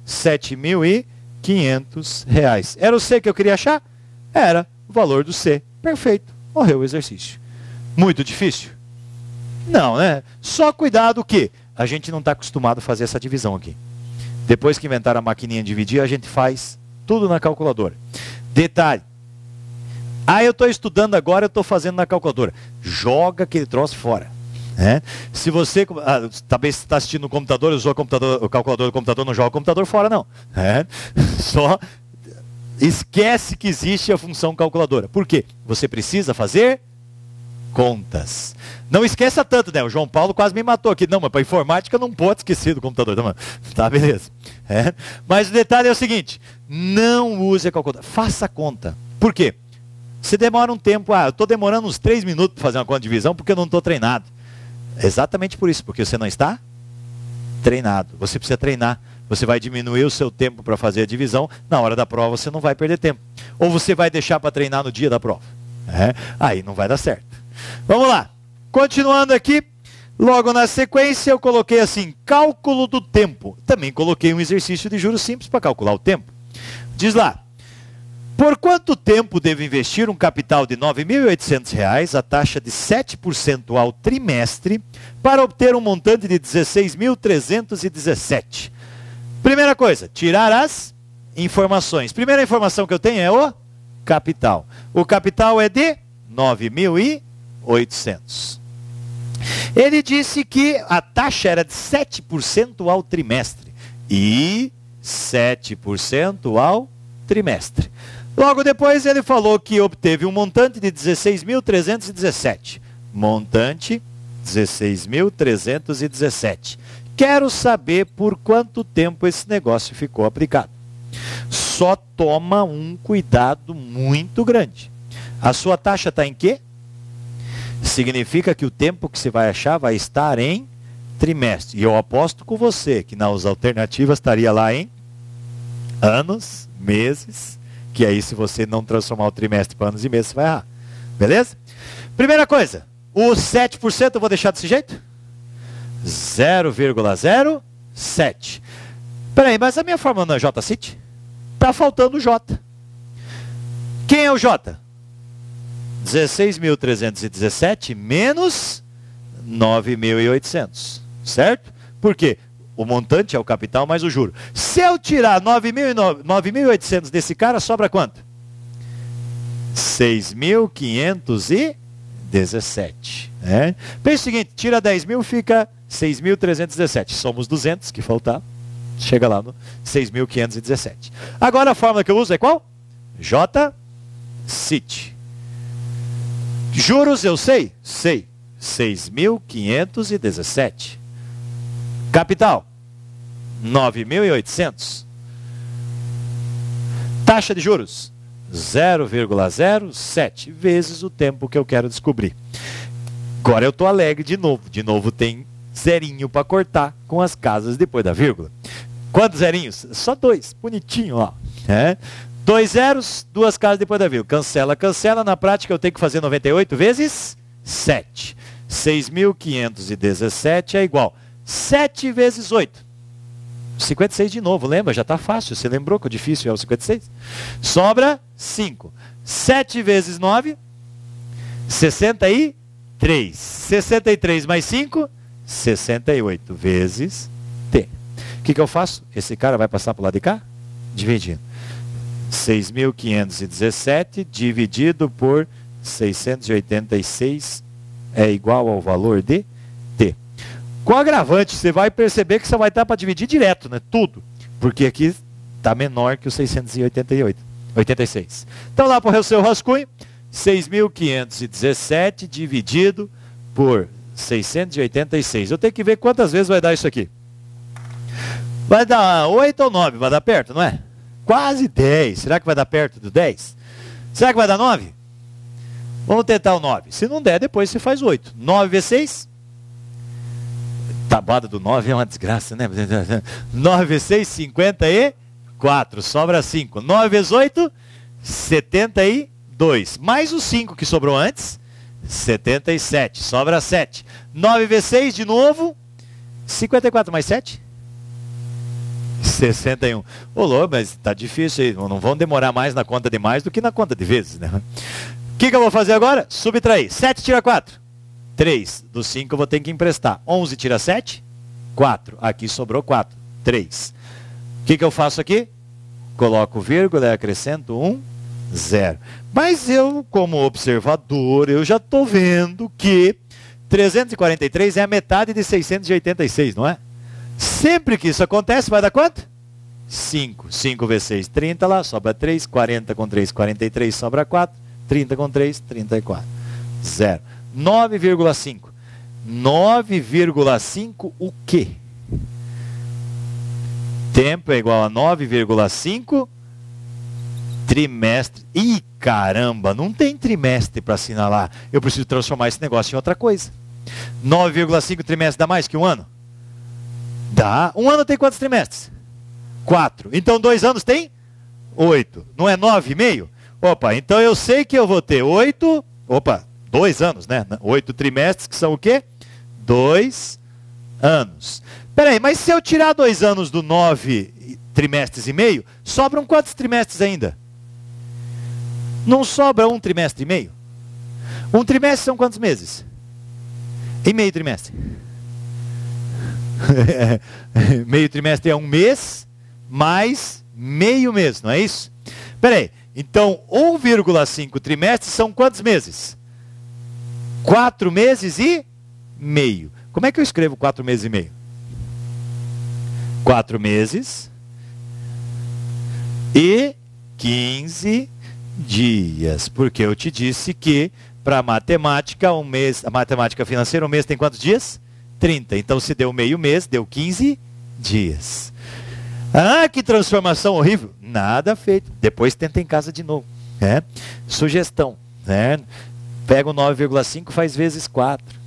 7.500 reais. Era o C que eu queria achar? Era o valor do C. Perfeito. Morreu o exercício. Muito difícil? Não, né? Só cuidado que a gente não está acostumado a fazer essa divisão aqui. Depois que inventaram a maquininha de dividir, a gente faz tudo na calculadora. Detalhe. Eu estou estudando agora, eu estou fazendo na calculadora. Joga aquele troço fora. Né? Se você talvez está assistindo no computador, usou o calculador do computador, não joga o computador fora, não. Né? Só esquece que existe a função calculadora. Por quê? Você precisa fazer contas. Não esqueça tanto, né? O João Paulo quase me matou aqui. Não, mas para informática não pode esquecer do computador. Tá, beleza. Mas o detalhe é o seguinte, não use a calculadora. Faça conta. Por quê? Você demora um tempo, eu estou demorando uns 3 minutos para fazer uma conta de divisão porque eu não estou treinado. Exatamente por isso, porque você não está treinado. Você precisa treinar. Você vai diminuir o seu tempo para fazer a divisão. Na hora da prova você não vai perder tempo. Ou você vai deixar para treinar no dia da prova. Aí não vai dar certo. Vamos lá. Continuando aqui. Logo na sequência eu coloquei assim, cálculo do tempo. Também coloquei um exercício de juros simples para calcular o tempo. Diz lá. Por quanto tempo devo investir um capital de R$ 9.800, a taxa de 7% ao trimestre, para obter um montante de R$ 16.317? Primeira coisa, tirar as informações. Primeira informação que eu tenho é o capital. O capital é de 9.800. Ele disse que a taxa era de 7% ao trimestre e 7% ao trimestre. Logo depois ele falou que obteve um montante de 16.317. Montante 16.317. Quero saber por quanto tempo esse negócio ficou aplicado. Só toma um cuidado muito grande. A sua taxa está em quê? Significa que o tempo que você vai achar vai estar em trimestre. E eu aposto com você que nas alternativas estaria lá em anos, meses, que aí se você não transformar o trimestre para anos e meses, você vai errar. Beleza? Primeira coisa, o 7% eu vou deixar desse jeito? 0,07. Peraí, mas a minha fórmula não é J-CIT? Está faltando o J. Quem é o J? 16.317 menos 9.800. Certo? Por quê? O montante é o capital mais o juro. Se eu tirar 9.800 desse cara, sobra quanto? 6.517. Pensa o seguinte, tira 10 mil, fica 6.317. Somos 200, que faltar. Chega lá no 6.517. Agora a fórmula que eu uso é qual? J-CIT. Juros eu sei? Sei. 6.517. Capital, 9.800. Taxa de juros, 0,07 vezes o tempo que eu quero descobrir. Agora eu estou alegre de novo. De novo tem zerinho para cortar com as casas depois da vírgula. Quantos zerinhos? Só 2, bonitinho, ó. 2 zeros, 2 casas depois da vírgula. Cancela, cancela. Na prática eu tenho que fazer 98 vezes 7. 6.517 é igual 7 vezes 8. 56 de novo, lembra? Já está fácil. Você lembrou que o difícil é o 56? Sobra 5. 7 vezes 9, 63. 63 mais 5, 68 vezes T. O que eu faço? Esse cara vai passar para o lado de cá? Dividindo. 6.517 dividido por 686 é igual ao valor de T. Com agravante, você vai perceber que você vai estar para dividir direto, né? Tudo. Porque aqui está menor que o 686. Então lá para o seu rascunho, 6.517 dividido por 686. Eu tenho que ver quantas vezes vai dar isso aqui. Vai dar 8 ou 9? Vai dar perto, não é? Quase 10. Será que vai dar perto do 10? Será que vai dar 9? Vamos tentar o 9. Se não der, depois você faz 8. 9 vezes 6? Tabada do 9 é uma desgraça, né? 9 vezes 6, 54. Sobra 5. 9 vezes 8, 72. Mais o 5 que sobrou antes, 77. Sobra 7. 9 vezes 6 de novo, 54 mais 7? 61. Ô, louco, mas tá difícil aí. Não vão demorar mais na conta de mais do que na conta de vezes, né? O que eu vou fazer agora? Subtrair. 7 tira 4. 3 dos 5 eu vou ter que emprestar. 11 tira 7? 4. Aqui sobrou 4. 3. O que eu faço aqui? Coloco vírgula e acrescento 1, 0. Mas eu, como observador, eu já estou vendo que 343 é a metade de 686, não é? Sempre que isso acontece, vai dar quanto? 5. 5 vezes 6, 30 lá, sobra 3. 40 com 3, 43, sobra 4. 30 com 3, 34. 0. 9,5. 9,5 o quê? Tempo é igual a 9,5 trimestre. Ih, caramba, não tem trimestre para assinalar. Eu preciso transformar esse negócio em outra coisa. 9,5 trimestres dá mais que um ano? Dá. Um ano tem quantos trimestres? 4. Então 2 anos tem 8. Não é 9,5? Opa, então eu sei que eu vou ter 8. Opa, 2 anos, né? 8 trimestres, que são o quê? 2 anos. Peraí, mas se eu tirar 2 anos do 9 trimestres e meio, sobram quantos trimestres ainda? Não sobra um trimestre e meio? Um trimestre são quantos meses? E meio trimestre? Meio trimestre é um mês, mais meio mês, não é isso? Peraí, então 1,5 trimestres são quantos meses? 4 meses e meio. Como é que eu escrevo 4 meses e meio? 4 meses e 15 dias. Porque eu te disse que para matemática, um mês, a matemática financeira, um mês tem quantos dias? 30. Então se deu meio mês, deu 15 dias. Ah, que transformação horrível. Nada feito. Depois tenta em casa de novo. Sugestão. Pega o 9,5, faz vezes 4.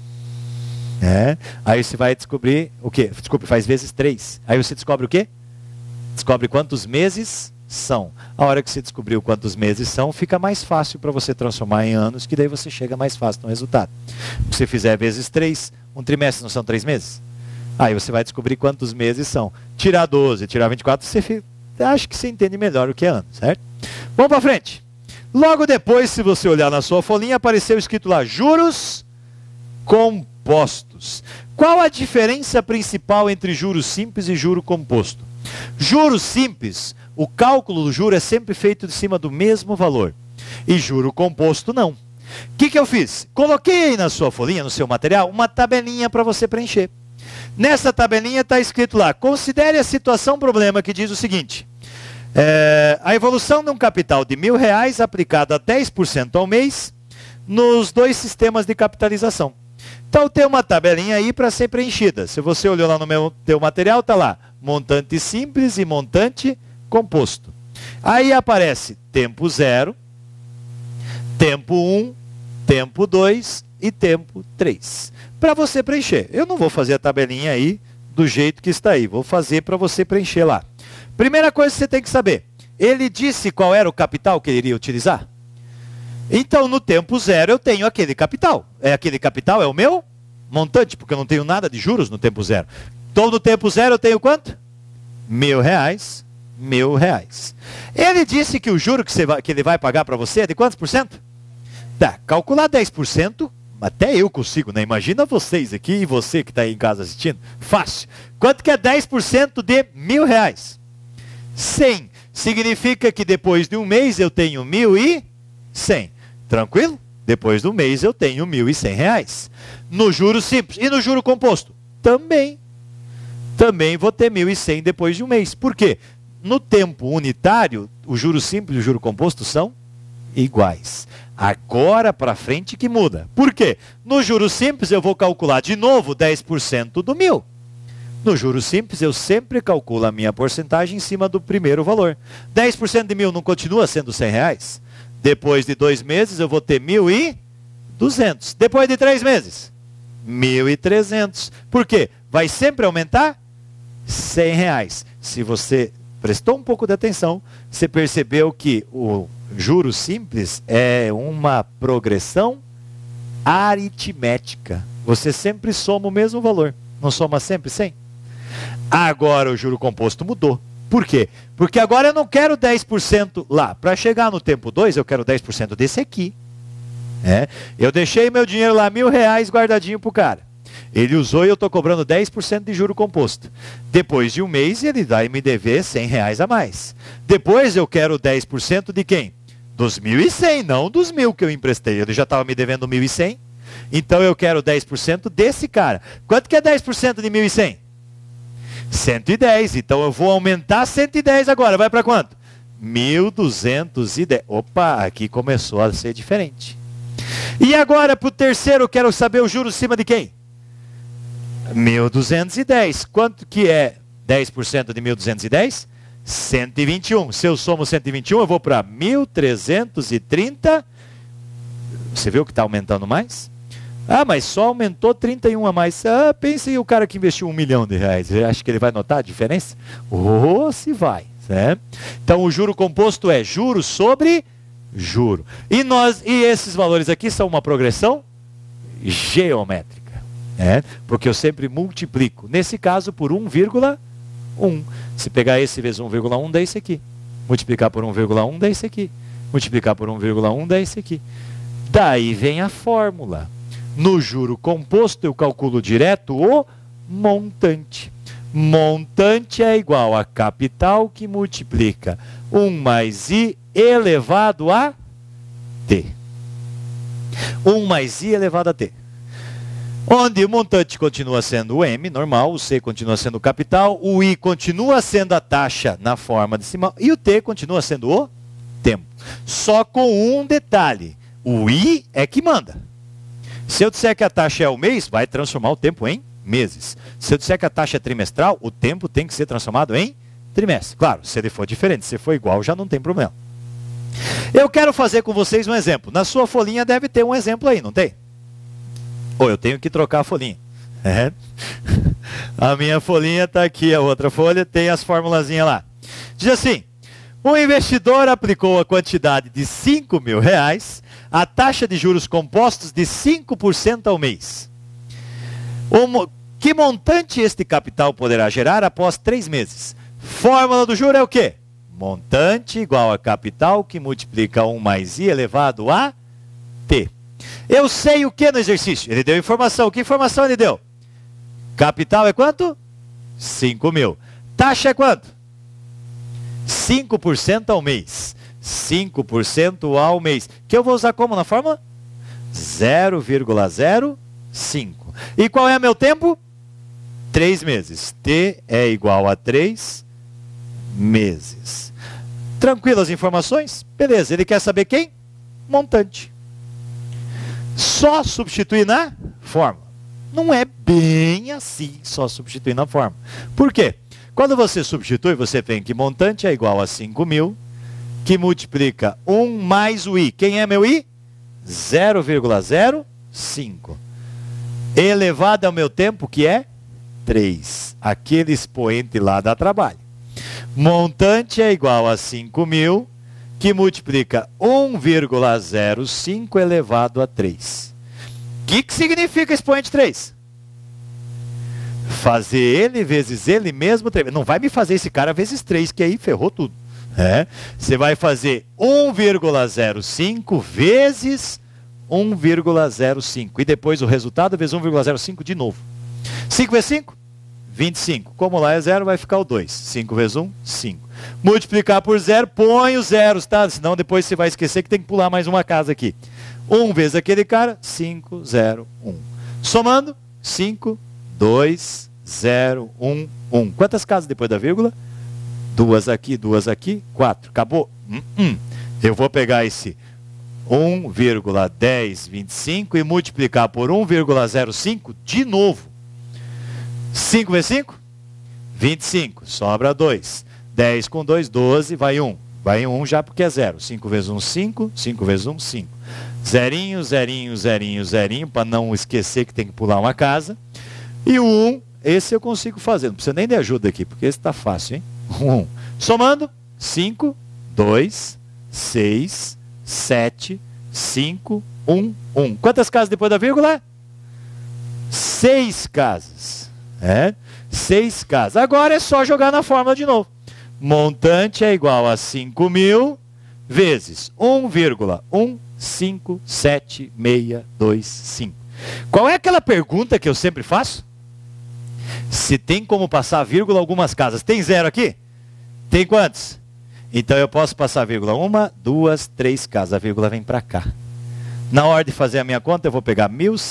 Aí você vai descobrir o quê? Desculpe, faz vezes 3. Aí você descobre o quê? Descobre quantos meses são. A hora que você descobriu quantos meses são, fica mais fácil para você transformar em anos, que daí você chega mais fácil no resultado. Se você fizer vezes 3, um trimestre não são 3 meses? Aí você vai descobrir quantos meses são. Tirar 12, tirar 24, você acha que você entende melhor o que é ano, certo? Vamos para frente. Logo depois, se você olhar na sua folhinha, apareceu escrito lá, juros compostos. Qual a diferença principal entre juros simples e juro composto? Juros simples, o cálculo do juro é sempre feito de cima do mesmo valor. E juro composto não. O que eu fiz? Coloquei aí na sua folhinha, no seu material, uma tabelinha para você preencher. Nessa tabelinha está escrito lá, considere a situação problema que diz o seguinte. A evolução de um capital de R$1.000 aplicado a 10% ao mês nos 2 sistemas de capitalização. Então tem uma tabelinha aí para ser preenchida. Se você olhou lá no teu material, está lá, montante simples e montante composto. Aí aparece tempo 0, tempo 1, tempo 2 e tempo 3. Para você preencher. Eu não vou fazer a tabelinha aí do jeito que está aí. Vou fazer para você preencher lá. Primeira coisa que você tem que saber. Ele disse qual era o capital que ele iria utilizar? Então, no tempo 0, eu tenho aquele capital. Aquele capital é o meu montante, porque eu não tenho nada de juros no tempo 0. Então, no tempo 0, eu tenho quanto? R$1.000. R$1.000. Ele disse que o juro que ele vai pagar para você é de quantos por cento? Tá, calcular 10%, até eu consigo, né? Imagina vocês aqui e você que está aí em casa assistindo. Fácil. Quanto que é 10% de R$1.000? 100. Significa que depois de um mês eu tenho 1.100. Tranquilo? Depois do mês eu tenho R$1.100. No juro simples. E no juro composto? Também. Também vou ter 1.100 depois de um mês. Por quê? No tempo unitário, o juro simples e o juro composto são iguais. Agora para frente que muda. Por quê? No juro simples eu vou calcular de novo 10% do 1.000. No juro simples eu sempre calculo a minha porcentagem em cima do primeiro valor. 10% de 1.000 não continua sendo R$100? Depois de 2 meses eu vou ter 1.200. Depois de 3 meses, 1.300. Por quê? Vai sempre aumentar R$100. Se você prestou um pouco de atenção, você percebeu que o juro simples é uma progressão aritmética. Você sempre soma o mesmo valor. Não soma sempre 100? Agora o juro composto mudou. Por quê? Porque agora eu não quero 10% lá. Para chegar no tempo 2, eu quero 10% desse aqui. Eu deixei meu dinheiro lá, R$ 1.000 guardadinho pro cara. Ele usou e eu estou cobrando 10% de juro composto. Depois de um mês, ele vai me dever R$ 100 a mais. Depois eu quero 10% de quem? Dos 1.100, não dos 1.000 que eu emprestei. Ele já estava me devendo 1.100. Então eu quero 10% desse cara. Quanto que é 10% de 1.100? 110. Então eu vou aumentar 110 agora. Vai para quanto? 1.210. Opa, aqui começou a ser diferente. E agora para o terceiro eu quero saber o juros acima de quem? 1.210. Quanto que é 10% de 1.210? 121. Se eu somo 121, eu vou para 1.330. Você viu que está aumentando mais? Ah, mas só aumentou 31 a mais. Ah, pense aí o cara que investiu R$1 milhão. Você acha que ele vai notar a diferença? Oh, se vai. Né? Então o juro composto é juro sobre juro. E esses valores aqui são uma progressão geométrica. Porque eu sempre multiplico. Nesse caso por 1,1. Se pegar esse vezes 1,1, dá esse aqui. Multiplicar por 1,1, dá esse aqui. Multiplicar por 1,1, dá esse aqui. Daí vem a fórmula. No juro composto, eu calculo direto o montante. Montante é igual a capital que multiplica 1 mais I elevado a T. 1 mais I elevado a T. Onde o montante continua sendo o M, normal, o C continua sendo o capital, o I continua sendo a taxa na forma decimal e o T continua sendo o tempo. Só com um detalhe, o I é que manda. Se eu disser que a taxa é o mês, vai transformar o tempo em meses. Se eu disser que a taxa é trimestral, o tempo tem que ser transformado em trimestre. Claro, se ele for diferente, se for igual, já não tem problema. Eu quero fazer com vocês um exemplo. Na sua folhinha deve ter um exemplo aí, não tem? Ou eu tenho que trocar a folhinha. A minha folhinha está aqui, a outra folha tem as formulazinhas lá. Diz assim, o investidor aplicou a quantidade de R$5.000, a taxa de juros compostos de 5% ao mês. Que montante este capital poderá gerar após 3 meses? Fórmula do juro é o quê? Montante igual a capital que multiplica 1 mais I elevado a T. Eu sei o que no exercício? Ele deu informação. Que informação ele deu? Capital é quanto? 5.000. Taxa é quanto? 5% ao mês. 5% ao mês. Que eu vou usar como na fórmula? 0,05. E qual é meu tempo? 3 meses. T é igual a 3 meses. Tranquilo as informações? Beleza. Ele quer saber quem? Montante. Só substituir na fórmula. Não é bem assim, só substituir na fórmula. Por quê? Quando você substitui, você tem que montante é igual a 5.000, que multiplica 1 mais o I. Quem é meu I? 0,05. Elevado ao meu tempo, que é 3. Aquele expoente lá dá trabalho. Montante é igual a 5.000, que multiplica 1,05 elevado a 3. O que significa expoente 3? Fazer ele vezes ele mesmo. Não vai me fazer esse cara vezes 3, que aí ferrou tudo. Você vai fazer 1,05 vezes 1,05. E depois o resultado vezes 1,05 de novo. 5 vezes 5? 25. Como lá é 0, vai ficar o 2. 5 vezes 1, 5. Multiplicar por 0, põe os zeros, tá? Senão depois você vai esquecer que tem que pular mais uma casa aqui. 1 vezes aquele cara, 5, 0, 1. Somando, 5, 2, 0, 1, 1. Quantas casas depois da vírgula? 2 aqui, 4. Acabou? Eu vou pegar esse 1,1025 e multiplicar por 1,05 de novo. 5 vezes 5? 25. Sobra 2. 10 com 2, 12. Vai 1. Vai 1 já porque é 0. 5 vezes 1, 5. 5 vezes 1, 5. Zerinho, zerinho, zerinho, zerinho. Para não esquecer que tem que pular uma casa. E o 1, esse eu consigo fazer. Não precisa nem de ajuda aqui, porque esse está fácil, hein? 1. Somando. 5, 2, 6, 7, 5, 1, 1. Quantas casas depois da vírgula? 6 casas. 6 casas. Agora é só jogar na fórmula de novo. Montante é igual a 5.000 vezes 1,1 57625. Qual é aquela pergunta que eu sempre faço? Se tem como passar vírgula algumas casas. Tem 0 aqui? Tem quantos? Então eu posso passar vírgula 1, 2, 3 casas. A vírgula vem para cá. Na hora de fazer a minha conta, eu vou pegar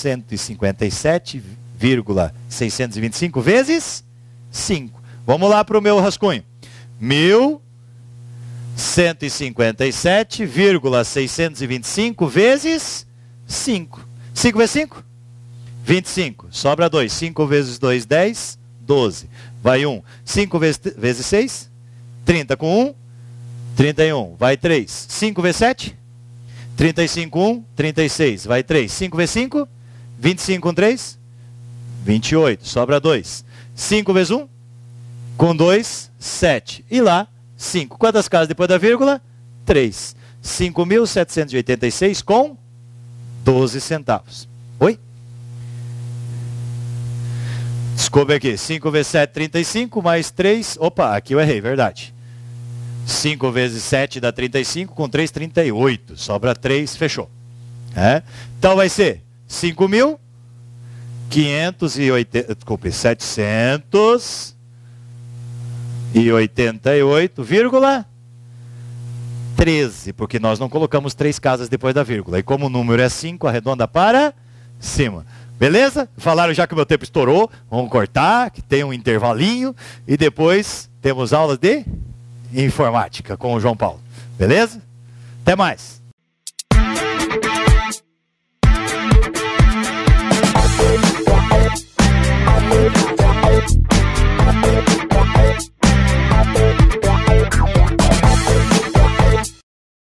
1157,625 vezes 5. Vamos lá para o meu rascunho. 1157,625 vezes 5. 5 vezes 5? 25. Sobra 2. 5 vezes 2, 10. 12. Vai 1. 5 vezes 6? 30 com 1. 31. Vai 3. 5 vezes 7? 35, 1. 36. Vai 3. 5 vezes 5? 25 com 3? 28. Sobra 2. 5 vezes 1? Com 2, 7. E lá, 5. Quantas casas depois da vírgula? 3. 5.786 com 12 centavos. Oi? Desculpe aqui. 5 vezes 7, 35, mais 3. Opa, aqui eu errei, verdade. 5 vezes 7 dá 35, com 3, 38. Sobra 3, fechou. Então vai ser 5.580, desculpe, 788,13, porque nós não colocamos 3 casas depois da vírgula. E como o número é 5, arredonda para cima. Beleza? Falaram já que o meu tempo estourou. Vamos cortar, que tem um intervalinho. E depois temos aulas de informática com o João Paulo. Beleza? Até mais.